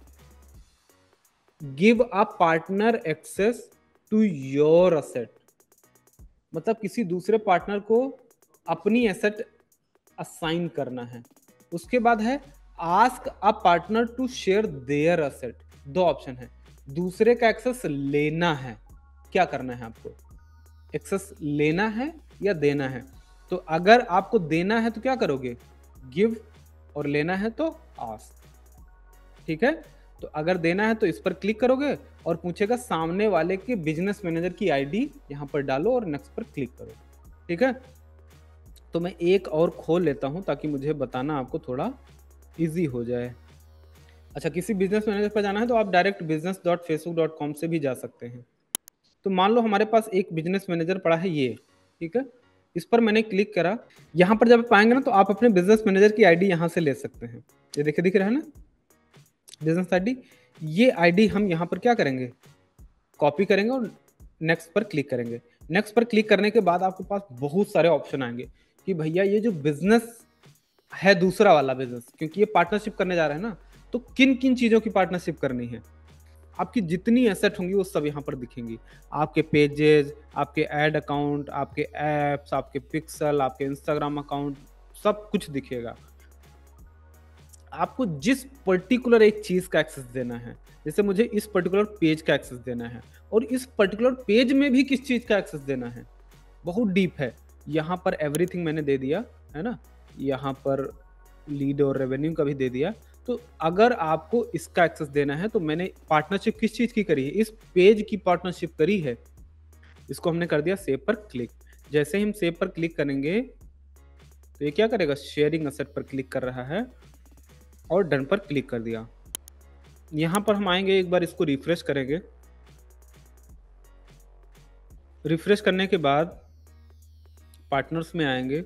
give a partner access to your asset. मतलब किसी दूसरे पार्टनर को अपनी एसेट असाइन करना है। उसके बाद है ask a partner to share their asset. दो ऑप्शन है, दूसरे का एक्सेस लेना है, क्या करना है आपको, एक्सेस लेना है या देना है। तो अगर आपको देना है तो क्या करोगे, गिव, और लेना है तो आस्क। ठीक है, तो अगर देना है तो इस पर क्लिक करोगे और पूछेगा सामने वाले के बिजनेस मैनेजर की आईडी, यहां पर डालो और नेक्स्ट पर क्लिक करो। ठीक है, तो मैं एक और खोल लेता हूं ताकि मुझे बताना आपको थोड़ा इजी हो जाए। अच्छा, किसी बिजनेस मैनेजर पर जाना है तो आप direct business dot Facebook dot com से भी जा सकते हैं। तो मान लो हमारे पास एक बिजनेस मैनेजर पड़ा है ये, ठीक है, इस पर मैंने क्लिक करा। यहाँ पर जब पाएंगे ना तो आप अपने बिजनेस मैनेजर की आईडी यहाँ से ले सकते हैं। ये देखिए दिख रहा है ना, बिजनेस आईडी। ये आईडी हम यहाँ पर क्या करेंगे, कॉपी करेंगे और नेक्स्ट पर क्लिक करेंगे। नेक्स्ट पर क्लिक करने के बाद आपके पास बहुत सारे ऑप्शन आएंगे कि भैया ये जो बिजनेस है दूसरा वाला बिजनेस, क्योंकि ये पार्टनरशिप करने जा रहे हैं ना, तो किन किन चीजों की पार्टनरशिप करनी है। आपकी जितनी एसेट होंगी वो सब यहाँ पर दिखेंगी, आपके पेजेस, आपके ऐड अकाउंट, आपके एप्स, आपके पिक्सल, आपके इंस्टाग्राम अकाउंट, सब कुछ दिखेगा। आपको जिस पर्टिकुलर एक चीज का एक्सेस देना है, जैसे मुझे इस पर्टिकुलर पेज का एक्सेस देना है और इस पर्टिकुलर पेज में भी किस चीज का एक्सेस देना है, बहुत डीप है। यहाँ पर एवरीथिंग मैंने दे दिया है ना, यहाँ पर लीड और रेवेन्यू का भी दे दिया। तो अगर आपको इसका एक्सेस देना है तो मैंने पार्टनरशिप किस चीज की करी है, इस पेज की पार्टनरशिप करी है। इसको हमने कर दिया सेव पर क्लिक। जैसे ही हम सेव पर क्लिक करेंगे तो ये क्या करेगा, शेयरिंग असेट पर क्लिक कर रहा है और डन पर क्लिक कर दिया। यहां पर हम आएंगे, एक बार इसको रिफ्रेश करेंगे। रिफ्रेश करने के बाद पार्टनर्स में आएंगे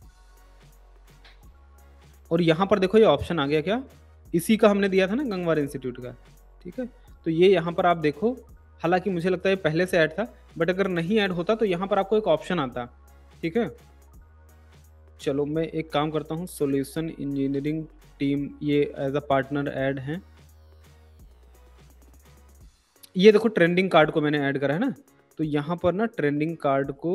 और यहाँ पर देखो ये ऑप्शन आ गया, क्या इसी का हमने दिया था ना, गंगवार इंस्टीट्यूट का। ठीक है, तो ये यहाँ पर आप देखो, हालांकि मुझे लगता है पहले से ऐड था, बट अगर नहीं ऐड होता तो यहाँ पर आपको एक ऑप्शन आता। ठीक है, चलो मैं एक काम करता हूँ, सॉल्यूशन इंजीनियरिंग टीम, ये एज अ पार्टनर ऐड है। ये देखो ट्रेंडिंग कार्ड को मैंने ऐड करा है ना, तो यहाँ पर ना ट्रेंडिंग कार्ड को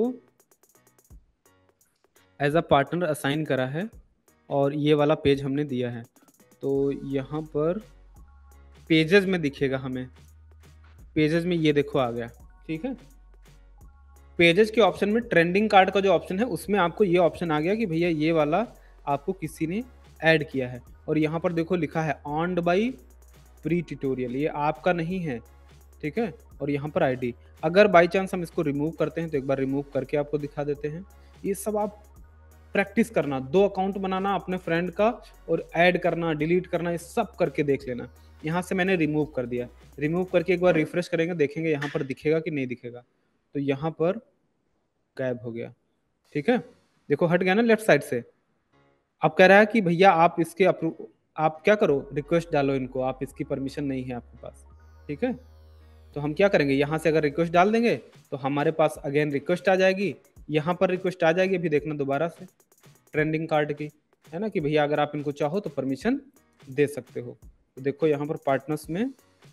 एज अ पार्टनर असाइन करा है और ये वाला पेज हमने दिया है। तो यहाँ पर पेजेस में दिखेगा हमें, पेजेस में ये देखो आ गया। ठीक है, पेजेस के ऑप्शन में ट्रेंडिंग कार्ड का जो ऑप्शन है उसमें आपको ये ऑप्शन आ गया कि भैया ये वाला आपको किसी ने ऐड किया है। और यहाँ पर देखो लिखा है ऑन्ड बाई प्री ट्यूटोरियल, ये आपका नहीं है। ठीक है, और यहाँ पर आईडी, अगर बाई चांस हम इसको रिमूव करते हैं तो एक बार रिमूव करके आपको दिखा देते हैं। ये सब आप प्रैक्टिस करना, दो अकाउंट बनाना अपने फ्रेंड का और ऐड करना, डिलीट करना, ये सब करके देख लेना। यहाँ से मैंने रिमूव कर दिया, रिमूव करके एक बार रिफ्रेश करेंगे, देखेंगे यहाँ पर दिखेगा कि नहीं दिखेगा। तो यहाँ पर गायब हो गया। ठीक है, देखो हट गया ना लेफ्ट साइड से। अब कह रहा है कि भैया आप इसके अप्रूव, आप क्या करो, रिक्वेस्ट डालो इनको, आप इसकी परमिशन नहीं है आपके पास। ठीक है, तो हम क्या करेंगे, यहाँ से अगर रिक्वेस्ट डाल देंगे तो हमारे पास अगेन रिक्वेस्ट आ जाएगी, यहाँ पर रिक्वेस्ट आ जाएगी। अभी देखना दोबारा से ट्रेंडिंग कार्ड की, है ना, कि भैया अगर आप इनको चाहो तो परमिशन दे सकते हो। तो देखो यहाँ पर पार्टनर्स में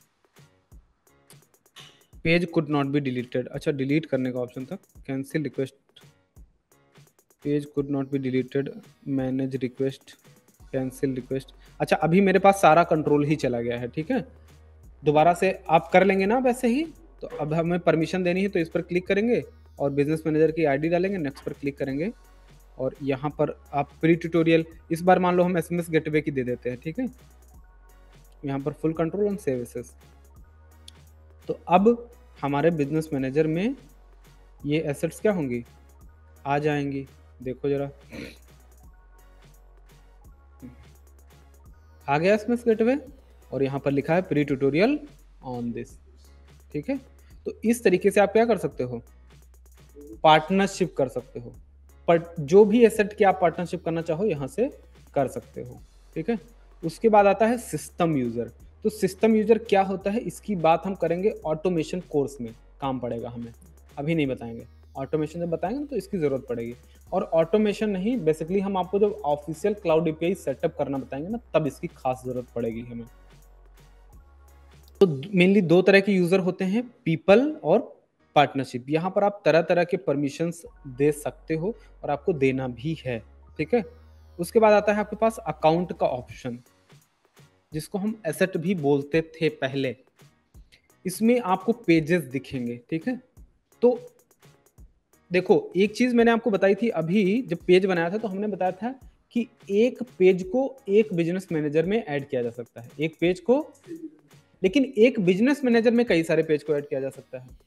page could not be deleted, अच्छा डिलीट करने का ऑप्शन था, cancel request, page could not be deleted, manage request, cancel request. अच्छा, अभी मेरे पास सारा कंट्रोल ही चला गया है, ठीक है। दोबारा से आप कर लेंगे ना वैसे ही। तो अब हमें परमिशन देनी है, तो इस पर क्लिक करेंगे और बिजनेस मैनेजर की आईडी डालेंगे, नेक्स्ट पर क्लिक करेंगे और यहाँ पर आप प्री ट्यूटोरियल, इस बार मान लो हम एसएमएस गेटवे की दे देते हैं, ठीक है। यहाँ पर फुल कंट्रोल ऑन सर्विसेज। तो अब हमारे बिजनेस मैनेजर में ये एसेट्स क्या होंगी, आ जाएंगी। देखो जरा, आ गया एसएमएस गेटवे और यहाँ पर लिखा है प्री ट्यूटोरियल ऑन दिस, ठीक है। तो इस तरीके से आप क्या कर सकते हो, पार्टनरशिप कर सकते हो। पर जो भी एसेट की आप पार्टनरशिप करना चाहो यहाँ से कर सकते हो, ठीक है। उसके बाद आता है सिस्टम यूजर। तो सिस्टम यूजर क्या होता है, इसकी बात हम करेंगे ऑटोमेशन कोर्स में, काम पड़ेगा हमें, अभी नहीं बताएंगे। ऑटोमेशन जब बताएंगे तो इसकी जरूरत पड़ेगी। और ऑटोमेशन नहीं, बेसिकली हम आपको जब ऑफिशियल क्लाउड एपीआई सेटअप करना बताएंगे ना, तब इसकी खास जरूरत पड़ेगी हमें। तो मेनली दो तरह के यूजर होते हैं, पीपल और पार्टनरशिप। यहाँ पर आप तरह तरह के परमिशंस दे सकते हो और आपको देना भी है, ठीक है। उसके बाद आता है आपके पास अकाउंट का ऑप्शन, जिसको हम एसेट भी बोलते थे पहले। इसमें आपको पेजेस दिखेंगे, ठीक है। तो देखो, एक चीज मैंने आपको बताई थी अभी, जब पेज बनाया था तो हमने बताया था कि एक पेज को एक बिजनेस मैनेजर में ऐड किया जा सकता है, एक पेज को, लेकिन एक बिजनेस मैनेजर में कई सारे पेज को ऐड किया जा सकता है।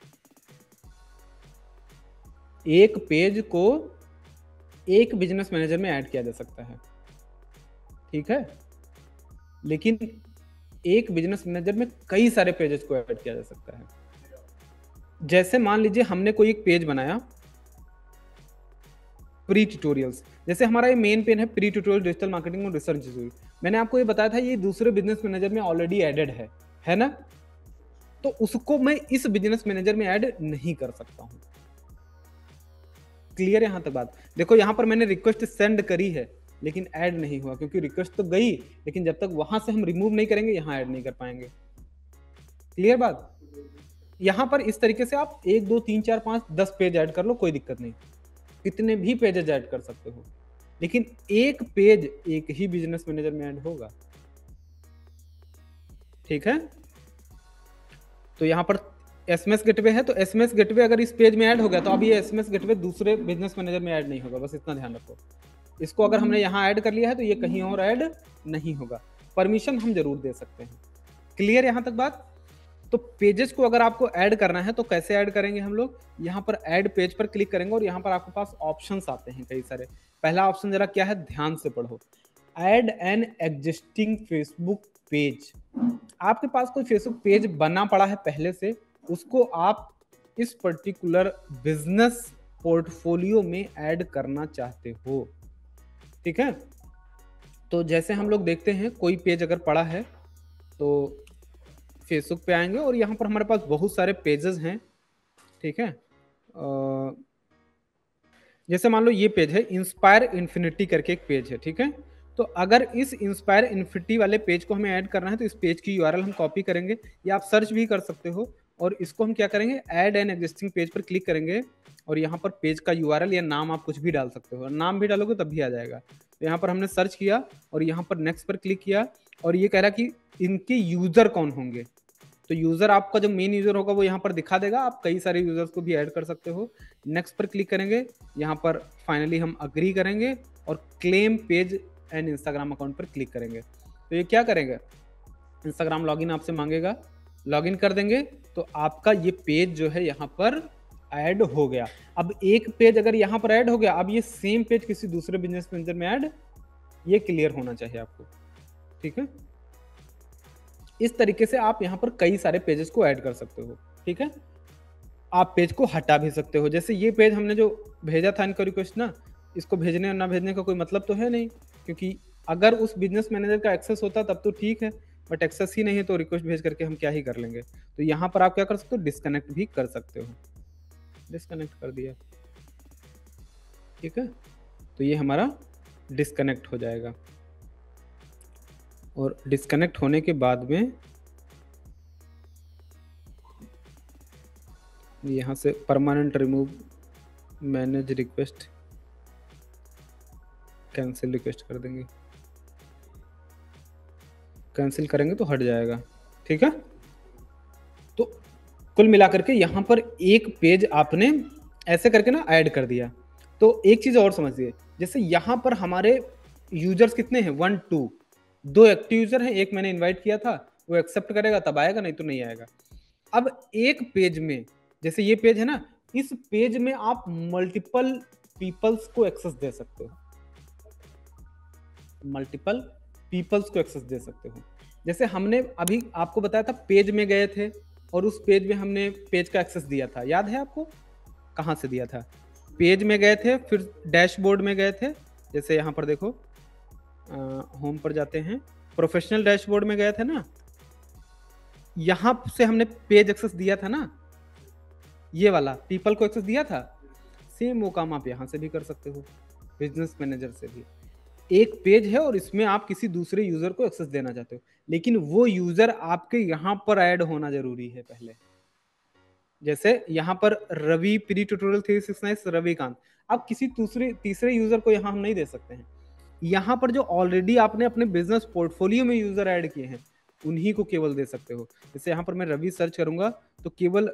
एक पेज को एक बिजनेस मैनेजर में ऐड किया जा सकता है, ठीक है, लेकिन एक बिजनेस मैनेजर में कई सारे पेजेस को ऐड किया जा सकता है। जैसे मान लीजिए हमने कोई एक पेज बनाया, प्री ट्यूटोरियल्स, जैसे हमारा ये मेन पेज है प्री ट्यूटोरियल डिजिटल मार्केटिंग और रिसर्च इंस्टीट्यूट। मैंने आपको ये बताया था ये दूसरे बिजनेस मैनेजर में ऑलरेडी एडेड है है ना। तो उसको मैं इस बिजनेस मैनेजर में ऐड नहीं कर सकता हूं। क्लियर है यहां तक बात। देखो यहां पर मैंने रिक्वेस्ट सेंड करी है लेकिन ऐड नहीं हुआ, क्योंकि रिक्वेस्ट तो गई, लेकिन जब तक वहां से हम रिमूव नहीं करेंगे यहां ऐड नहीं कर पाएंगे। क्लियर बात। यहां पर इस तरीके से आप एक दो तीन चार पांच दस पेज ऐड कर लो, कोई दिक्कत नहीं, कितने भी पेजेस ऐड कर सकते हो, लेकिन एक पेज एक ही बिजनेस मैनेजर में ऐड होगा, ठीक है। तो यहां पर एसएमएस गेटवे है, तो एसएमएस गेटवे अगर इस पेज में ऐड हो गया तो अब ये एसएमएस गेटवे दूसरे बिजनेस मैनेजर में ऐड नहीं होगा, बस इतना ध्यान रखो। इसको अगर हमने यहाँ ऐड कर लिया है तो ये कहीं और ऐड नहीं होगा। परमिशन हम जरूर दे सकते हैं। क्लियर यहां तक बात। तो पेजेस को अगर आपको ऐड करना है तो कैसे ऐड करेंगे हम लोग, यहाँ पर ऐड पेज पर क्लिक करेंगे और यहाँ पर आपके पास ऑप्शंस आते हैं कई सारे। पहला ऑप्शन जरा क्या है, ध्यान से पढ़ो, add an existing Facebook page. आपके पास कोई फेसबुक पेज बना पड़ा है पहले से, उसको आप इस पर्टिकुलर बिजनेस पोर्टफोलियो में ऐड करना चाहते हो, ठीक है। तो जैसे हम लोग देखते हैं कोई पेज अगर पड़ा है तो फेसबुक पे आएंगे और यहाँ पर हमारे पास बहुत सारे पेजेस हैं, ठीक है। जैसे मान लो ये पेज है इंस्पायर इन्फिनिटी करके एक पेज है, ठीक है। तो अगर इस इंस्पायर इन्फिनिटी वाले पेज को हमें ऐड करना है तो इस पेज की यूआरएल हम कॉपी करेंगे, या आप सर्च भी कर सकते हो, और इसको हम क्या करेंगे, ऐड एन एग्जिस्टिंग पेज पर क्लिक करेंगे और यहाँ पर पेज का यूआरएल या नाम आप कुछ भी डाल सकते हो, नाम भी डालोगे तब भी आ जाएगा। तो यहाँ पर हमने सर्च किया और यहाँ पर नेक्स्ट पर क्लिक किया और ये कह रहा कि इनके यूजर कौन होंगे। तो यूजर आपका जो मेन यूजर होगा वो यहाँ पर दिखा देगा, आप कई सारे यूजर्स को भी ऐड कर सकते हो। नेक्स्ट पर क्लिक करेंगे, यहाँ पर फाइनली हम अग्री करेंगे और claim page and Instagram account पर क्लिक करेंगे। तो ये क्या करेंगे, इंस्टाग्राम लॉगिन आपसे मांगेगा, लॉगिन कर देंगे तो आपका ये पेज जो है यहाँ पर ऐड हो गया। अब एक पेज अगर यहाँ पर ऐड हो गया, अब ये सेम पेज किसी दूसरे बिजनेस मैनेजर में ऐड, ये क्लियर होना चाहिए आपको, ठीक है। इस तरीके से आप यहाँ पर कई सारे पेजेस को ऐड कर सकते हो, ठीक है। आप पेज को हटा भी सकते हो, जैसे ये पेज हमने जो भेजा था इनको रिक्वेस्ट ना, इसको भेजने और ना भेजने का कोई मतलब तो है नहीं, क्योंकि अगर उस बिजनेस मैनेजर का एक्सेस होता तब तो ठीक है, बट एक्सेस ही नहीं है तो रिक्वेस्ट भेज करके हम क्या ही कर लेंगे। तो यहाँ पर आप क्या कर सकते हो, डिस्कनेक्ट भी कर सकते हो। डिस्कनेक्ट कर दिया, ठीक है। तो ये हमारा डिस्कनेक्ट हो जाएगा और डिस्कनेक्ट होने के बाद में यहाँ से permanent remove, manage request, cancel request कर देंगे। कैंसिल करेंगे तो हट जाएगा, ठीक है। तो कुल मिलाकर के यहाँ पर एक पेज आपने ऐसे करके ना ऐड कर दिया। तो एक चीज़ और समझिए, जैसे यहाँ पर हमारे यूजर्स कितने हैं, वन टू, दो एक्टिव यूजर हैं, एक मैंने इनवाइट किया था, वो एक्सेप्ट करेगा तब आएगा, नहीं तो नहीं आएगा। अब एक पेज में, जैसे ये पेज है ना, इस पेज में आप मल्टीपल पीपल्स को एक्सेस दे सकते हो, मल्टीपल पीपल्स को एक्सेस दे सकते हो। जैसे हमने अभी आपको बताया था, पेज में गए थे और उस पेज में हमने पेज का एक्सेस दिया था, याद है आपको? कहाँ से दिया था? पेज में गए थे, फिर डैशबोर्ड में गए थे, जैसे यहाँ पर देखो, होम पर जाते हैं, प्रोफेशनल डैशबोर्ड में गए थे ना, यहाँ से हमने पेज एक्सेस दिया था ना, ये वाला पीपल को एक्सेस दिया था। सेम वो काम आप यहाँ से भी कर सकते हो, बिजनेस मैनेजर से भी। एक पेज है और इसमें आप किसी दूसरे यूजर को एक्सेस देना चाहते हो, लेकिन वो यूजर आपके यहाँ पर ऐड होना जरूरी है पहले। जैसे यहाँ पर Ravi pre tutorial three six nine Ravikant, आप किसी दूसरे तीसरे यूजर को यहाँ हम नहीं दे सकते हैं। यहाँ पर जो ऑलरेडी आपने अपने बिजनेस पोर्टफोलियो में यूजर ऐड किए हैं, उन्हीं को केवल दे सकते हो। जैसे यहाँ पर मैं रवि सर्च करूंगा तो केवल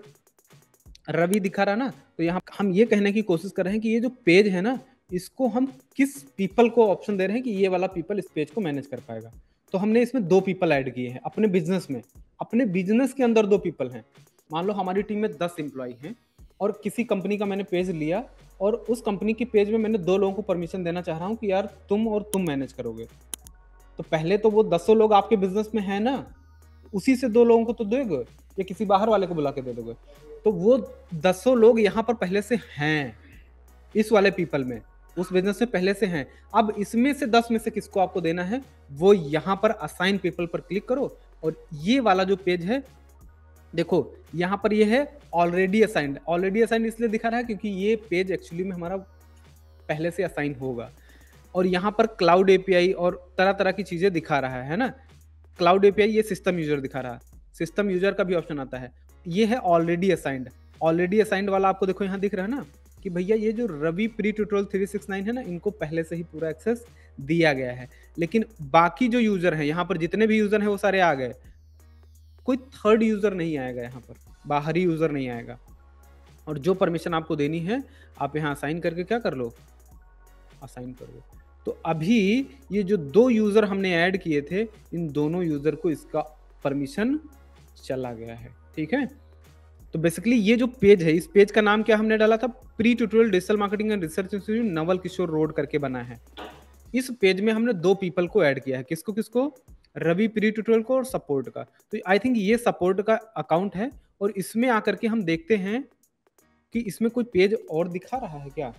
रवि दिखा रहा ना, तो यहाँ हम ये कहने की कोशिश कर रहे हैं कि ये जो पेज है ना, इसको हम किस पीपल को ऑप्शन दे रहे हैं कि ये वाला पीपल इस पेज को मैनेज कर पाएगा। तो हमने इसमें दो पीपल ऐड किए हैं अपने बिजनेस में, अपने बिजनेस के अंदर दो पीपल हैं। मान लो हमारी टीम में दस एम्प्लॉय हैं और किसी कंपनी का मैंने पेज लिया और उस कंपनी के पेज में मैंने दो लोगों को परमिशन देना चाह रहा हूँ कि यार तुम और तुम मैनेज करोगे। तो पहले तो वो दसों लोग आपके बिजनेस में है ना, उसी से दो लोगों को तो दोगे या किसी बाहर वाले को बुला के दे दोगे। तो वो दसों लोग यहाँ पर पहले से हैं, इस वाले पीपल में, उस बिजनेस में पहले से हैं। अब इसमें से दस में से किसको आपको देना है, वो यहाँ पर असाइन पीपल पर क्लिक करो और ये वाला जो पेज है देखो, यहाँ पर ये है ऑलरेडी असाइंड। ऑलरेडी असाइंड इसलिए दिखा रहा है क्योंकि ये पेज एक्चुअली में हमारा पहले से असाइन होगा। और यहाँ पर क्लाउड एपीआई और तरह तरह की चीजें दिखा रहा है ना। क्लाउड एपीआई ये सिस्टम यूजर दिखा रहा है, सिस्टम यूजर का भी ऑप्शन आता है। ये है ऑलरेडी असाइंड। ऑलरेडी असाइंड वाला आपको देखो यहाँ दिख रहा है ना कि भैया ये जो Ravi pre tutorial three six nine है ना, इनको पहले से ही पूरा एक्सेस दिया गया है। लेकिन बाकी जो यूजर हैं यहाँ पर, जितने भी यूजर हैं वो सारे आ गए, कोई थर्ड यूजर नहीं आएगा यहाँ पर, बाहरी यूजर नहीं आएगा। और जो परमिशन आपको देनी है आप यहाँ असाइन करके क्या कर लो, असाइन कर लो। तो अभी ये जो दो यूजर हमने ऐड किए थे, इन दोनों यूजर को इसका परमिशन चला गया है, ठीक है। तो बेसिकली ये जो पेज है, इस पेज का नाम क्या हमने डाला था, pre tutorial digital marketing and research institute Naval Kishore road करके बना है। इस पेज में हमने दो पीपल को ऐड किया है, किसको किसको, रवि प्री ट्यूटोरियल को और सपोर्ट का। तो आई थिंक ये सपोर्ट का अकाउंट है और इसमें आकर के हम देखते हैं कि इसमें कोई पेज और दिखा रहा है क्या।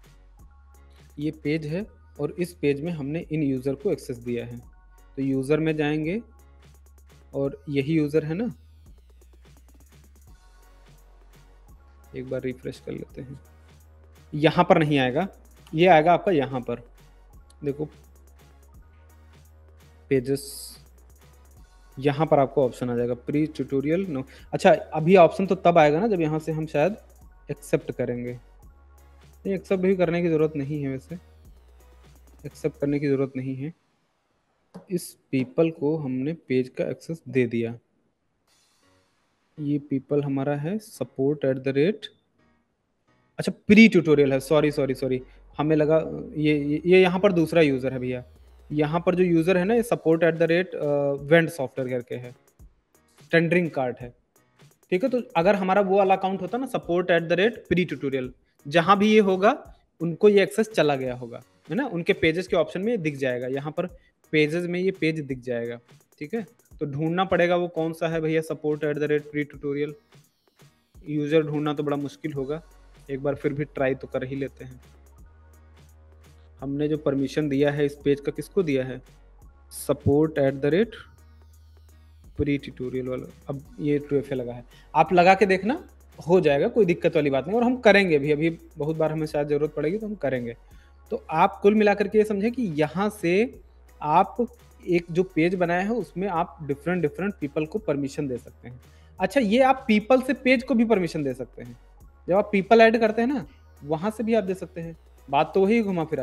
ये पेज है और इस पेज में हमने इन यूजर को एक्सेस दिया है। तो यूजर में जाएंगे और यही यूजर है ना, एक बार रिफ्रेश कर लेते हैं। यहां पर नहीं आएगा, ये आएगा आपका यहां पर, देखो पेजेस, यहाँ पर आपको ऑप्शन आ जाएगा प्री ट्यूटोरियल नो। अच्छा, अभी ऑप्शन तो तब आएगा ना जब यहाँ से हम शायद एक्सेप्ट करेंगे। नहीं, एक्सेप्ट भी करने की ज़रूरत नहीं है, वैसे एक्सेप्ट करने की ज़रूरत नहीं है। इस पीपल को हमने पेज का एक्सेस दे दिया। ये पीपल हमारा है सपोर्ट एट द रेट, अच्छा प्री ट्यूटोरियल है, सॉरी सॉरी सॉरी हमें लगा ये ये यहाँ पर दूसरा यूज़र है भैया। यहाँ पर जो यूज़र है ना, ये support at the rate went software करके है, टेंडरिंग कार्ड है, ठीक है। तो अगर हमारा वो वाला अकाउंट होता ना, support at the rate pre tutorial, जहाँ भी ये होगा उनको ये एक्सेस चला गया होगा, है ना। उनके पेजेस के ऑप्शन में दिख जाएगा, यहाँ पर पेजेस में ये पेज दिख जाएगा, ठीक है। तो ढूंढना पड़ेगा वो कौन सा है भैया, support at the rate pre tutorial. User ढूंढना तो बड़ा मुश्किल होगा, एक बार फिर भी ट्राई तो कर ही लेते हैं। हमने जो परमिशन दिया है इस पेज का, किसको दिया है, support at the rate pre tutorial वाला। अब ये टू एफ ए लगा है, आप लगा के देखना, हो जाएगा, कोई दिक्कत वाली बात नहीं। और हम करेंगे भी, अभी बहुत बार हमें शायद ज़रूरत पड़ेगी तो हम करेंगे। तो आप कुल मिलाकर के ये समझे कि यहाँ से आप एक जो पेज बनाया है उसमें आप डिफरेंट डिफरेंट पीपल को परमिशन दे सकते हैं। अच्छा, ये आप पीपल से पेज को भी परमिशन दे सकते हैं। जब आप पीपल ऐड करते हैं ना, वहाँ से भी आप दे सकते हैं। बात तो वही घुमा फिरा के,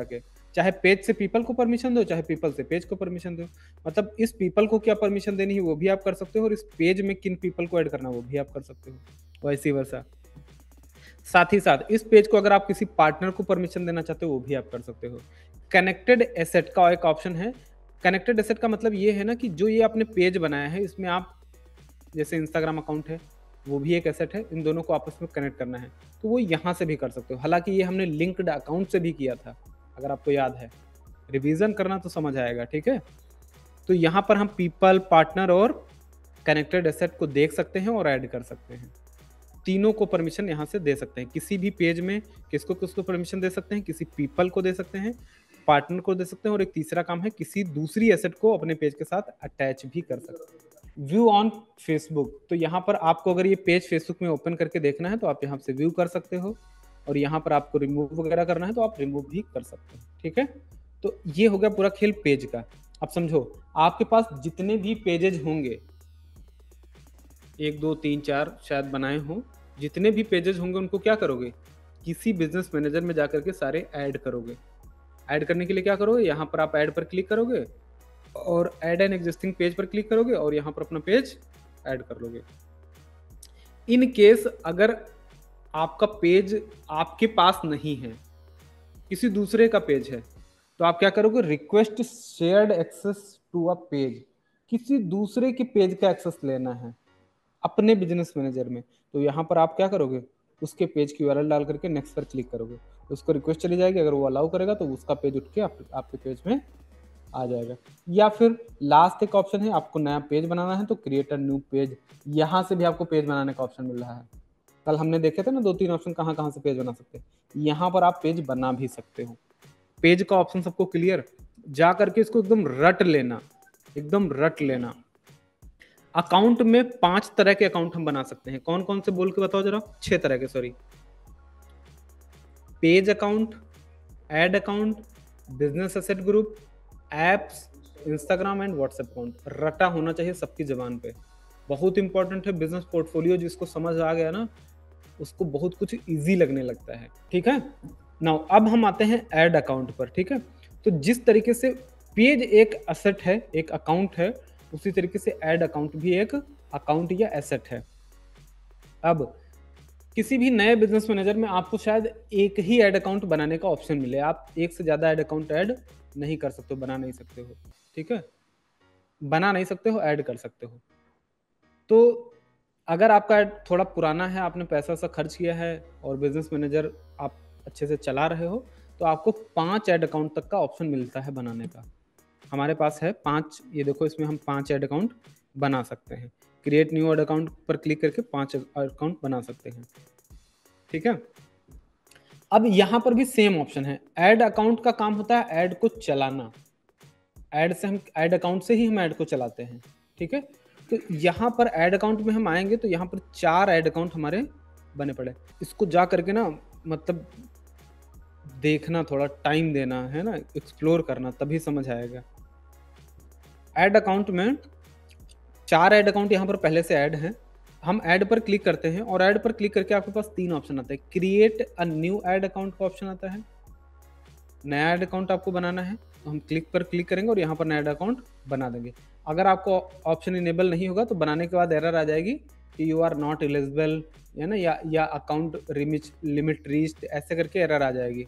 चाहे पेज से पीपल को परमिशन दो, चाहे पीपल से पेज को परमिशन दो। मतलब इस पीपल को क्या परमिशन देनी है वो भी आप कर सकते हो, और इस पेज में किन पीपल को ऐड करना है वो भी आप कर सकते हो, वैसी वर्षा। साथ ही साथ इस पेज को अगर आप किसी पार्टनर को परमिशन देना चाहते हो वो भी आप कर सकते हो। कनेक्टेड एसेट का एक ऑप्शन है। कनेक्टेड एसेट का मतलब ये है ना कि जो ये आपने पेज बनाया है इसमें आप, जैसे इंस्टाग्राम अकाउंट है वो भी एक एसेट है, इन दोनों को आपस में कनेक्ट करना है तो वो यहाँ से भी कर सकते हो। हालांकि ये हमने लिंक्ड अकाउंट से भी किया था, अगर आपको याद है, रिवीजन करना तो समझ आएगा, ठीक है। तो यहाँ पर हम पीपल, पार्टनर और कनेक्टेड एसेट को देख सकते हैं और ऐड कर सकते हैं। तीनों को परमिशन यहाँ से दे सकते हैं। किसी भी पेज में किसको किसको परमिशन दे सकते हैं, किसी पीपल को दे सकते हैं, पार्टनर को दे सकते हैं, और एक तीसरा काम है किसी दूसरी एसेट को अपने पेज के साथ अटैच भी कर सकते हैं। व्यू ऑन फेसबुक, तो यहाँ पर आपको अगर ये पेज फेसबुक में ओपन करके देखना है तो आप यहाँ से व्यू कर सकते हो, और यहाँ पर आपको रिमूव वगैरह करना है तो आप रिमूव भी कर सकते हो, ठीक है। तो ये हो गया पूरा खेल पेज का। अब समझो, आपके पास जितने भी पेजेज होंगे, एक दो तीन चार शायद बनाए हों, जितने भी पेजेस होंगे उनको क्या करोगे, किसी बिजनेस मैनेजर में जाकर के सारे ऐड करोगे। ऐड करने के लिए क्या करोगे, यहाँ पर आप ऐड पर क्लिक करोगे और ऐड एन एग्जिस्टिंग पेज पर क्लिक करोगे और यहाँ पर अपना पेज ऐड कर लोगे। इन केस अगर आपका पेज आपके पास नहीं है, किसी दूसरे का पेज है, तो आप क्या करोगे, request shared access to a page, किसी दूसरे के पेज का एक्सेस लेना है अपने बिजनेस मैनेजर में, तो यहाँ पर आप क्या करोगे, उसके पेज की यूआरएल डाल करके नेक्स्ट पर क्लिक करोगे, उसको रिक्वेस्ट चली जाएगी, अगर वो अलाउ करेगा तो उसका पेज उठ के आप, आपके पेज में आ जाएगा। या फिर लास्ट एक ऑप्शन है, आपको नया पेज बनाना है तो क्रिएट अ न्यू पेज, यहाँ से भी आपको पेज बनाने का ऑप्शन मिल रहा है। कल हमने देखे थे ना दो तीन ऑप्शन कहाँ कहाँ से पेज बना सकते हैं, यहाँ पर आप पेज बना भी सकते हो। पेज का ऑप्शन सबको क्लियर, जा करके इसको एकदम रट लेना, एकदम रट लेना। अकाउंट में पांच तरह के अकाउंट हम बना सकते हैं। कौन कौन से बोल के बताओ जरा, छह तरह के, sorry. Page account, ad account, business asset group, apps, Instagram and WhatsApp account. रटा होना चाहिए सबकी जबान पे, बहुत इंपॉर्टेंट है। बिजनेस पोर्टफोलियो जिसको समझ आ गया ना, उसको बहुत कुछ इजी लगने लगता है, ठीक है। नाउ अब हम आते हैं ऐड अकाउंट पर, ठीक है। तो जिस तरीके से पेज एक एसेट है, एक अकाउंट है, उसी तरीके से ऐड अकाउंट भी एक अकाउंट या एसेट है। अब किसी भी नए बिजनेस मैनेजर में आपको शायद एक ही ऐड अकाउंट बनाने का ऑप्शन मिले, आप एक से ज्यादा ऐड अकाउंट ऐड नहीं कर सकते हो, बना नहीं सकते हो, ठीक है। बना नहीं सकते हो, ऐड कर सकते हो। तो अगर आपका ऐड थोड़ा पुराना है, आपने पैसा सा खर्च किया है और बिजनेस मैनेजर आप अच्छे से चला रहे हो, तो आपको पांच ऐड अकाउंट तक का ऑप्शन मिलता है बनाने का। हमारे पास है पांच, ये देखो इसमें हम पांच ऐड अकाउंट बना सकते हैं। क्रिएट न्यू ऐड अकाउंट पर क्लिक करके पांच अकाउंट बना सकते हैं, ठीक है। अब यहां पर भी सेम ऑप्शन है। ऐड अकाउंट का काम होता है ऐड को चलाना, ऐड से हम ऐड अकाउंट से ही हम ऐड को चलाते हैं, ठीक है। तो यहाँ पर ऐड अकाउंट में हम आएंगे तो यहाँ पर चार ऐड अकाउंट हमारे बने पड़े। इसको जा करके ना, मतलब देखना, थोड़ा टाइम देना है ना, एक्सप्लोर करना, तभी समझ आएगा। ऐड अकाउंट में चार ऐड अकाउंट यहाँ पर पहले से ऐड हैं। हम ऐड पर क्लिक करते हैं और ऐड पर क्लिक करके आपके पास तीन ऑप्शन आता है। Create a new ad account का ऑप्शन आता है, नया ऐड अकाउंट आपको बनाना है तो हम क्लिक पर क्लिक करेंगे और यहाँ पर नया ऐड अकाउंट बना देंगे। अगर आपको ऑप्शन इनेबल नहीं होगा तो बनाने के बाद एरर आ जाएगी कि यू आर नॉट एलिजिबल, है ना, या या अकाउंट लिमिट रीच्ड, ऐसे करके एरर आ जाएगी।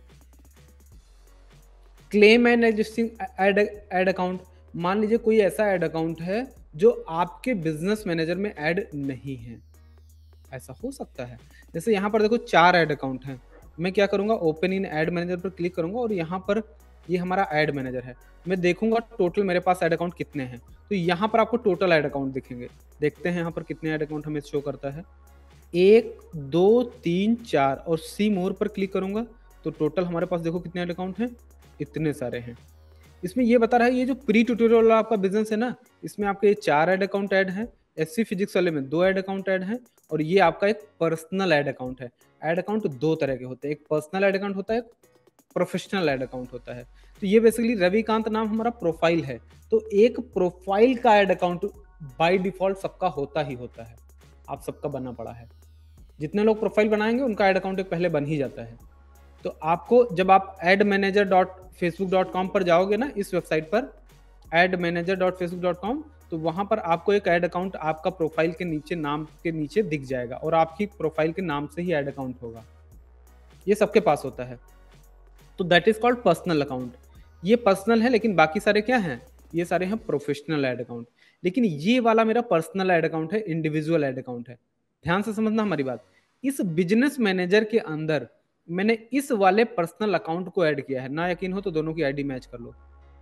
Claim and existing ad ad account, मान लीजिए कोई ऐसा ऐड अकाउंट है जो आपके बिजनेस मैनेजर में ऐड नहीं है, ऐसा हो सकता है। जैसे यहाँ पर देखो चार ऐड अकाउंट हैं, मैं क्या करूंगा, ओपन इन ऐड मैनेजर पर क्लिक करूंगा और यहाँ पर ये हमारा ऐड मैनेजर है। मैं देखूंगा टोटल मेरे पास ऐड अकाउंट कितने हैं, तो यहाँ पर आपको टोटल ऐड अकाउंट दिखेंगे। देखते हैं यहाँ पर कितने ऐड अकाउंट हमें शो करता है। एक, दो, तीन, चार, और सी मोर पर क्लिक करूंगा तो टोटल हमारे पास देखो कितने ऐड अकाउंट हैं, इतने सारे हैं। इसमें ये बता रहा है, ये जो प्री ट्यूटोरियल वाला आपका बिजनेस है ना, इसमें आपके ये चार ऐड अकाउंट ऐड है, एससी फिजिक्स वाले में दो ऐड अकाउंट ऐड है, और ये आपका एक पर्सनल ऐड अकाउंट है। ऐड अकाउंट दो तरह के होते हैं, एक पर्सनल ऐड अकाउंट होता है, एक प्रोफेशनल ऐड अकाउंट होता है। तो ये बेसिकली रविकांत नाम हमारा प्रोफाइल है, तो एक प्रोफाइल का ऐड अकाउंट बाय डिफॉल्ट सबका होता ही होता है, आप सबका बनना पड़ा है। जितने लोग प्रोफाइल बनाएंगे उनका ऐड अकाउंट एक पहले बन ही जाता है। तो आपको जब आप ad manager dot Facebook dot com पर जाओगे ना, इस वेबसाइट पर ad manager dot Facebook dot com, तो वहां पर आपको एक ऐड अकाउंट आपका प्रोफाइल के नीचे, नाम के नीचे दिख जाएगा और आपकी प्रोफाइल के नाम से ही ऐड अकाउंट होगा। ये सबके पास होता है, तो that is called personal account. ये पर्सनल है, लेकिन बाकी सारे क्या हैं, ये सारे हैं प्रोफेशनल ऐड अकाउंट। लेकिन ये वाला मेरा पर्सनल ऐड अकाउंट है, इंडिविजुअल ऐड अकाउंट है। ध्यान से समझना हमारी बात। इस बिजनेस मैनेजर के अंदर मैंने इस वाले पर्सनल अकाउंट को ऐड किया है। ना यकीन हो तो दोनों की आईडी मैच कर लो।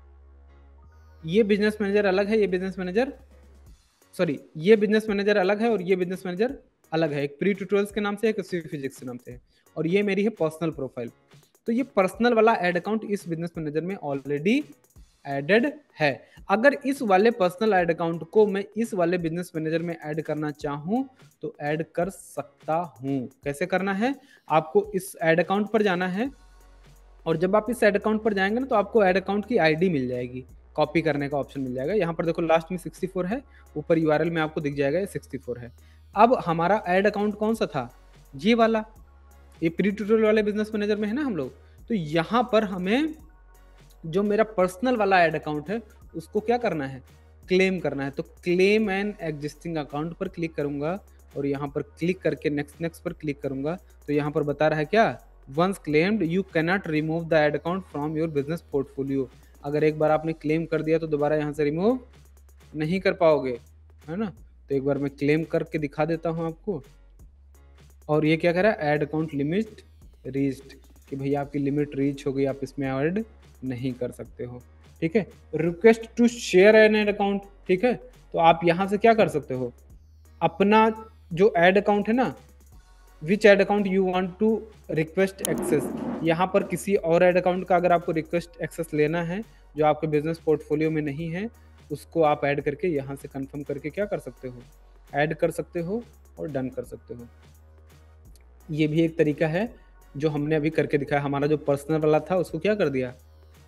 ये बिजनेस मैनेजर अलग है, ये बिजनेस मैनेजर सॉरी ये बिजनेस मैनेजर अलग है और ये बिजनेस मैनेजर अलग है। एक प्री ट्यूटोरियल्स के नाम से, एक फिजिक्स के नाम से है, और ये मेरी है पर्सनल प्रोफाइल। तो ये पर्सनल वाला ऐड अकाउंट इस बिजनेस मैनेजर में ऑलरेडी एडेड है। अगर इस वाले पर्सनल ऐड अकाउंट को मैं इस वाले बिजनेस मैनेजर में ऐड करना चाहूं तो ऐड कर सकता हूं। कैसे करना है, आपको इस ऐड अकाउंट पर जाना है, और जब आप इस ऐड अकाउंट पर जाएंगे ना तो आपको ऐड अकाउंट की आईडी मिल जाएगी, कॉपी करने का ऑप्शन मिल जाएगा। यहाँ पर देखो लास्ट में सिक्सटी फोर है, ऊपर यूआरएल में आपको दिख जाएगा ये सिक्सटी फोर है। अब हमारा ऐड अकाउंट कौन सा था, ये वाला, ये प्री ट्यूटोरियल वाले बिजनेस मैनेजर में है ना हम लोग। तो यहाँ पर हमें जो मेरा पर्सनल वाला ऐड अकाउंट है उसको क्या करना है, क्लेम करना है। तो क्लेम एन एग्जिस्टिंग अकाउंट पर क्लिक करूंगा और यहाँ पर क्लिक करके नेक्स्ट नेक्स्ट पर क्लिक करूंगा तो यहाँ पर बता रहा है क्या, once claimed you cannot remove the ad account from your business portfolio. अगर एक बार आपने क्लेम कर दिया तो दोबारा यहाँ से रिमूव नहीं कर पाओगे, है ना। तो एक बार मैं क्लेम करके दिखा देता हूँ आपको। और ये क्या कह रहा है, ऐड अकाउंट लिमिट रीच्ड, कि भैया आपकी लिमिट रीच हो गई, आप इसमें ऐड नहीं कर सकते हो। ठीक है, request to share an ad account. ठीक है, तो आप यहाँ से क्या कर सकते हो, अपना जो ऐड अकाउंट है ना, which ad account you want to request access, यहाँ पर किसी और ऐड अकाउंट का अगर आपको रिक्वेस्ट एक्सेस लेना है जो आपके बिजनेस पोर्टफोलियो में नहीं है, उसको आप ऐड करके यहाँ से कंफर्म करके क्या कर सकते हो, ऐड कर सकते हो और डन कर सकते हो। ये भी एक तरीका है जो हमने अभी करके दिखाया। हमारा जो पर्सनल वाला था उसको क्या कर दिया,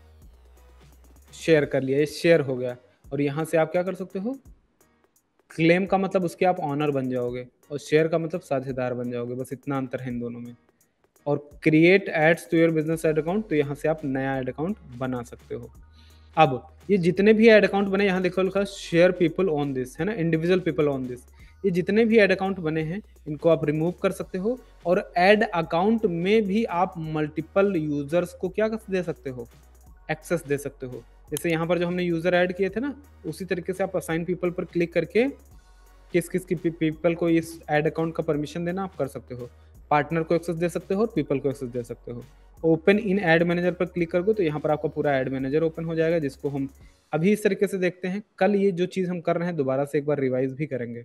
शेयर कर लिया, ये शेयर हो गया। और यहाँ से आप क्या कर सकते हो, क्लेम का मतलब उसके आप ऑनर बन जाओगे और शेयर का मतलब साझेदार बन जाओगे, बस इतना अंतर है इन दोनों में। और create ads to your business ad account, तो यहाँ से आप नया ऐड अकाउंट बना सकते हो। अब ये जितने भी ऐड अकाउंट बने, यहाँ देखो लिखा शेयर पीपल ऑन दिस, है ना, इंडिविजुअल पीपल ऑन दिस। ये जितने भी ऐड अकाउंट बने हैं इनको आप रिमूव कर सकते हो। और ऐड अकाउंट में भी आप मल्टीपल यूजर्स को क्या दे सकते हो, एक्सेस दे सकते हो। जैसे यहाँ पर जो हमने यूजर ऐड किए थे ना, उसी तरीके से आप असाइन पीपल पर क्लिक करके किस किस की पीपल को इस ऐड अकाउंट का परमिशन देना आप कर सकते हो। पार्टनर को एक्सेस दे सकते हो और पीपल को एक्सेस दे सकते हो। ओपन इन ऐड मैनेजर पर क्लिक करोगे तो यहाँ पर आपका पूरा ऐड मैनेजर ओपन हो जाएगा, जिसको हम अभी इस तरीके से देखते हैं। कल ये जो चीज़ हम कर रहे हैं दोबारा से एक बार रिवाइज भी करेंगे।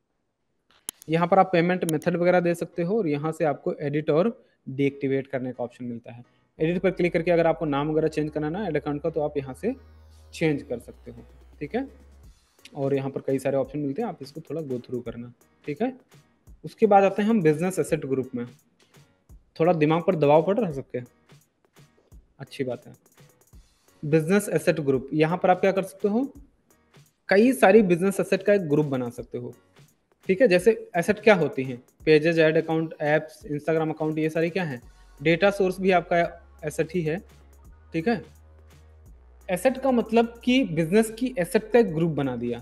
यहाँ पर आप पेमेंट मेथड वगैरह दे सकते हो और यहाँ से आपको एडिट और डीएक्टिवेट करने का ऑप्शन मिलता है। एडिट पर क्लिक करके अगर आपको नाम वगैरह चेंज करना है ऐड अकाउंट का, तो आप यहाँ से चेंज कर सकते हो। ठीक है, और यहाँ पर कई सारे ऑप्शन मिलते हैं, आप इसको थोड़ा गो थ्रू करना। ठीक है, उसके बाद आते हैं हम बिजनेस एसेट ग्रुप में। थोड़ा दिमाग पर दबाव पड़ रहा है सबके, अच्छी बात है। बिजनेस एसेट ग्रुप, यहाँ पर आप क्या कर सकते हो, कई सारी बिजनेस एसेट का एक ग्रुप बना सकते हो। ठीक है, जैसे एसेट क्या होती हैं, pages, ad account, apps, Instagram account, ये सारी क्या हैं, डेटा सोर्स भी आपका एसेट ही है। ठीक है, एसेट का मतलब कि बिजनेस की एसेट का एक ग्रुप बना दिया।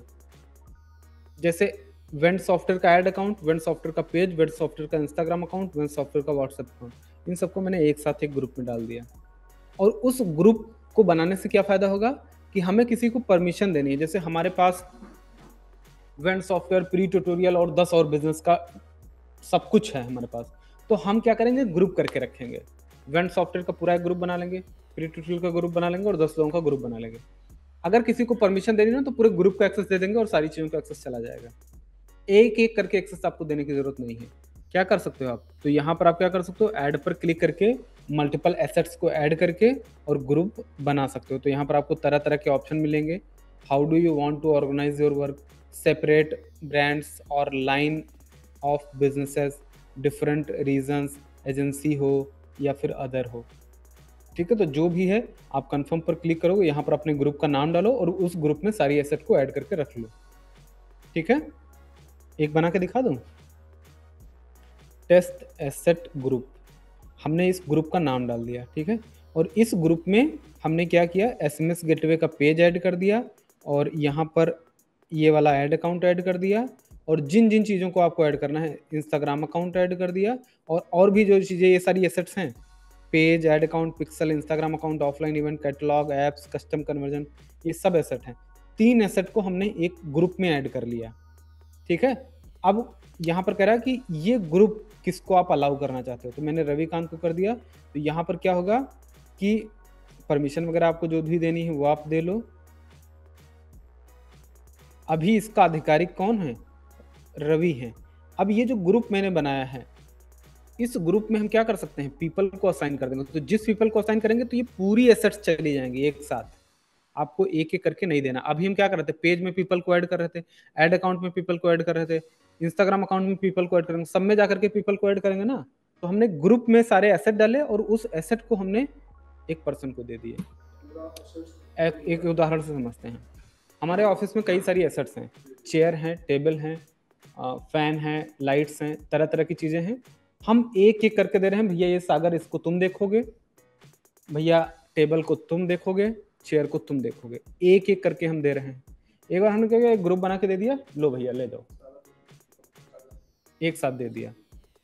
जैसे वेंट सॉफ्टवेयर का ऐड अकाउंट, वेंट सॉफ्टवेयर का पेज, वेंट सॉफ्टवेयर का इंस्टाग्राम अकाउंट, वेंट सॉफ्टवेयर का व्हाट्सएप अकाउंट, इन सबको मैंने एक साथ एक ग्रुप में डाल दिया। और उस ग्रुप को बनाने से क्या फायदा होगा कि हमें किसी को परमिशन देनी है। जैसे हमारे पास वेंट सॉफ्टवेयर, प्री ट्यूटोरियल और दस और बिजनेस का सब कुछ है हमारे पास, तो हम क्या करेंगे, ग्रुप करके रखेंगे। वेंट सॉफ्टवेयर का पूरा एक ग्रुप बना लेंगे, प्री ट्यूटोरियल का ग्रुप बना लेंगे और दस लोगों का ग्रुप बना लेंगे। अगर किसी को परमिशन देनी ना तो पूरे ग्रुप का एक्सेस दे देंगे और सारी चीज़ों का एक्सेस चला जाएगा। एक एक करके एक्सेस आपको देने की जरूरत नहीं है। क्या कर सकते हो आप, तो यहाँ पर आप क्या कर सकते हो, ऐड पर क्लिक करके मल्टीपल एसेट्स को ऐड करके और ग्रुप बना सकते हो। तो यहाँ पर आपको तरह तरह के ऑप्शन मिलेंगे। How do you want to organise your work, separate brands और line of businesses, different regions, agency हो या फिर अदर हो। ठीक है, तो जो भी है आप कंफर्म पर क्लिक करोगे, यहाँ पर अपने ग्रुप का नाम डालो और उस ग्रुप में सारी एसेट को ऐड करके रख लो। ठीक है, एक बना के दिखा दूं, टेस्ट एसेट ग्रुप। हमने इस ग्रुप का नाम डाल दिया, ठीक है। और इस ग्रुप में हमने क्या किया, एसएमएस गेटवे का पेज ऐड कर दिया और यहाँ पर ये वाला ऐड अकाउंट ऐड कर दिया, और जिन जिन चीज़ों को आपको ऐड करना है, इंस्टाग्राम अकाउंट ऐड कर दिया, और और भी जो चीज़ें, ये सारी एसेट्स हैं, page, ad account, pixel, Instagram account, offline event, catalogue, apps, custom conversion, ये सब एसेट हैं। तीन एसेट को हमने एक ग्रुप में ऐड कर लिया, ठीक है। अब यहाँ पर कह रहा है कि ये ग्रुप किसको आप अलाउ करना चाहते हो, तो मैंने रविकांत को कर दिया। तो यहाँ पर क्या होगा कि परमिशन वगैरह आपको जो भी देनी है वो आप दे लो। अभी इसका आधिकारिक कौन है, रवि है। अब ये जो ग्रुप मैंने बनाया है, इस ग्रुप में हम क्या कर सकते हैं, पीपल को असाइन कर देंगे। तो जिस पीपल को असाइन करेंगे तो ये पूरी एसेट्स चली जाएंगी एक साथ, आपको एक एक करके नहीं देना। अभी हम क्या कर रहे थे, पेज में पीपल को ऐड कर रहे थे, ऐड अकाउंट में पीपल को ऐड कर रहे थे, इंस्टाग्राम अकाउंट में पीपल को ऐड करेंगे, सब में जाकर के पीपल को ऐड करेंगे ना। तो हमने ग्रुप में सारे एसेट डाले और उस एसेट को हमने एक पर्सन को दे दिए। एक, एक उदाहरण से समझते हैं। हमारे ऑफिस में कई सारी एसेट्स हैं, चेयर हैं, टेबल हैं, फैन हैं, लाइट्स हैं, तरह तरह की चीज़ें हैं। हम एक एक करके दे रहे हैं, भैया ये सागर इसको तुम देखोगे, भैया टेबल को तुम देखोगे, चेयर को तुम देखोगे, एक एक करके हम दे रहे हैं। एक बार हमने क्या किया, ग्रुप बना के दे दिया, लो भैया ले जाओ, एक साथ दे दिया।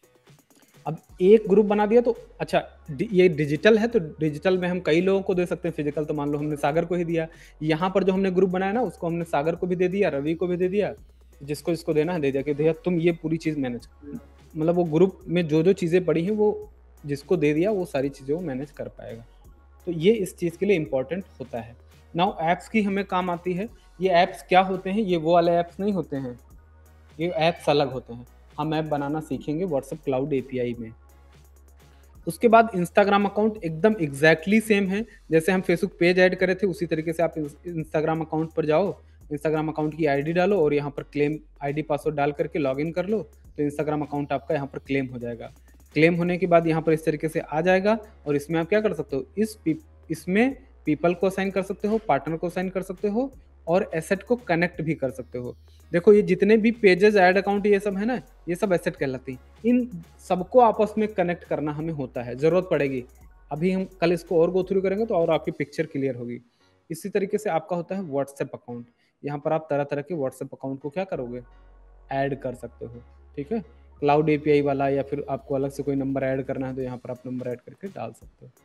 अब एक ग्रुप बना दिया तो अच्छा, ये डिजिटल है तो डिजिटल में हम कई लोगों को दे सकते हैं, फिजिकल तो मान लो हमने सागर को ही दिया। यहाँ पर जो हमने ग्रुप बनाया ना, उसको हमने सागर को भी दे दिया, रवि को भी दे दिया, जिसको इसको देना है दे दिया कि भैया तुम ये पूरी चीज़ मैनेज, मतलब वो ग्रुप में जो जो चीज़ें पड़ी हैं वो जिसको दे दिया वो सारी चीज़ें वो मैनेज कर पाएगा। तो ये इस चीज़ के लिए इम्पोर्टेंट होता है। नाउ ऐप्स की हमें काम आती है। ये ऐप्स क्या होते हैं, ये वो वाले ऐप्स नहीं होते हैं, ये ऐप्स अलग होते हैं। हम ऐप बनाना सीखेंगे व्हाट्सएप क्लाउड एपीआई में। उसके बाद इंस्टाग्राम अकाउंट एकदम एग्जैक्टली सेम है, जैसे हम फेसबुक पेज ऐड करे थे उसी तरीके से आप इंस्टाग्राम अकाउंट पर जाओ, इंस्टाग्राम अकाउंट की आईडी डालो और यहाँ पर क्लेम आईडी पासवर्ड डाल करके लॉगिन कर लो, तो इंस्टाग्राम अकाउंट आपका यहाँ पर क्लेम हो जाएगा। क्लेम होने के बाद यहाँ पर इस तरीके से आ जाएगा और इसमें आप क्या कर सकते हो, इस इसमें पीपल को असाइन कर सकते हो, पार्टनर को असाइन कर सकते हो और एसेट को कनेक्ट भी कर सकते हो। देखो ये जितने भी पेजेस, ऐड अकाउंट, ये सब है ना, ये सब एसेट कहलाती हैं। इन सबको आपस में कनेक्ट करना हमें होता है, ज़रूरत पड़ेगी। अभी हम कल इसको और गो थ्रू करेंगे तो और आपकी पिक्चर क्लियर होगी। इसी तरीके से आपका होता है व्हाट्सएप अकाउंट। यहाँ पर आप तरह तरह के व्हाट्सएप अकाउंट को क्या करोगे, ऐड कर सकते हो, ठीक है। क्लाउड एपीआई वाला या फिर आपको अलग से कोई नंबर ऐड करना है तो यहाँ पर आप नंबर ऐड करके डाल सकते हो।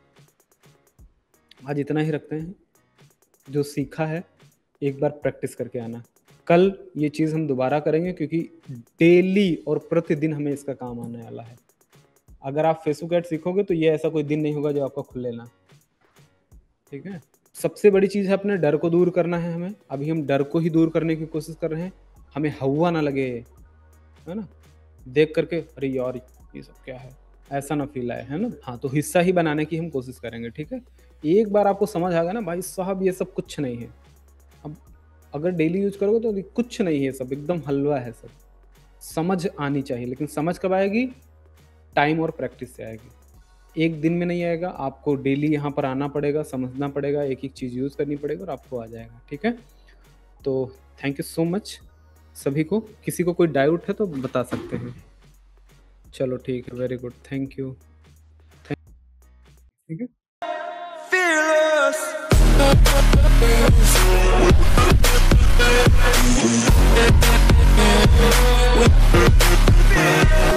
आज इतना ही रखते हैं। जो सीखा है एक बार प्रैक्टिस करके आना। कल ये चीज़ हम दोबारा करेंगे क्योंकि डेली और प्रतिदिन हमें इसका काम आने वाला है। अगर आप फेसबुक ऐड सीखोगे तो ये ऐसा कोई दिन नहीं होगा जो आपका खुले ना, ठीक है। सबसे बड़ी चीज़ है अपने डर को दूर करना है हमें। अभी हम डर को ही दूर करने की कोशिश कर रहे हैं, हमें हवा ना लगे, है ना, देख करके अरे यार ये सब क्या है, ऐसा ना फील आए, है ना। हाँ, तो हिस्सा ही बनाने की हम कोशिश करेंगे, ठीक है। एक बार आपको समझ आ गया ना भाई साहब ये सब कुछ नहीं है, अब अगर डेली यूज करोगे तो कुछ नहीं है, सब एकदम हलवा है, सब समझ आनी चाहिए। लेकिन समझ कब आएगी, टाइम और प्रैक्टिस से आएगी। एक दिन में नहीं आएगा, आपको डेली यहाँ पर आना पड़ेगा, समझना पड़ेगा, एक एक चीज़ यूज़ करनी पड़ेगी और आपको आ जाएगा, ठीक है। तो थैंक यू सो मच सभी को। किसी को कोई डाउट है तो बता सकते हैं। चलो ठीक है, वेरी गुड, थैंक यू, ठीक है। Fearless.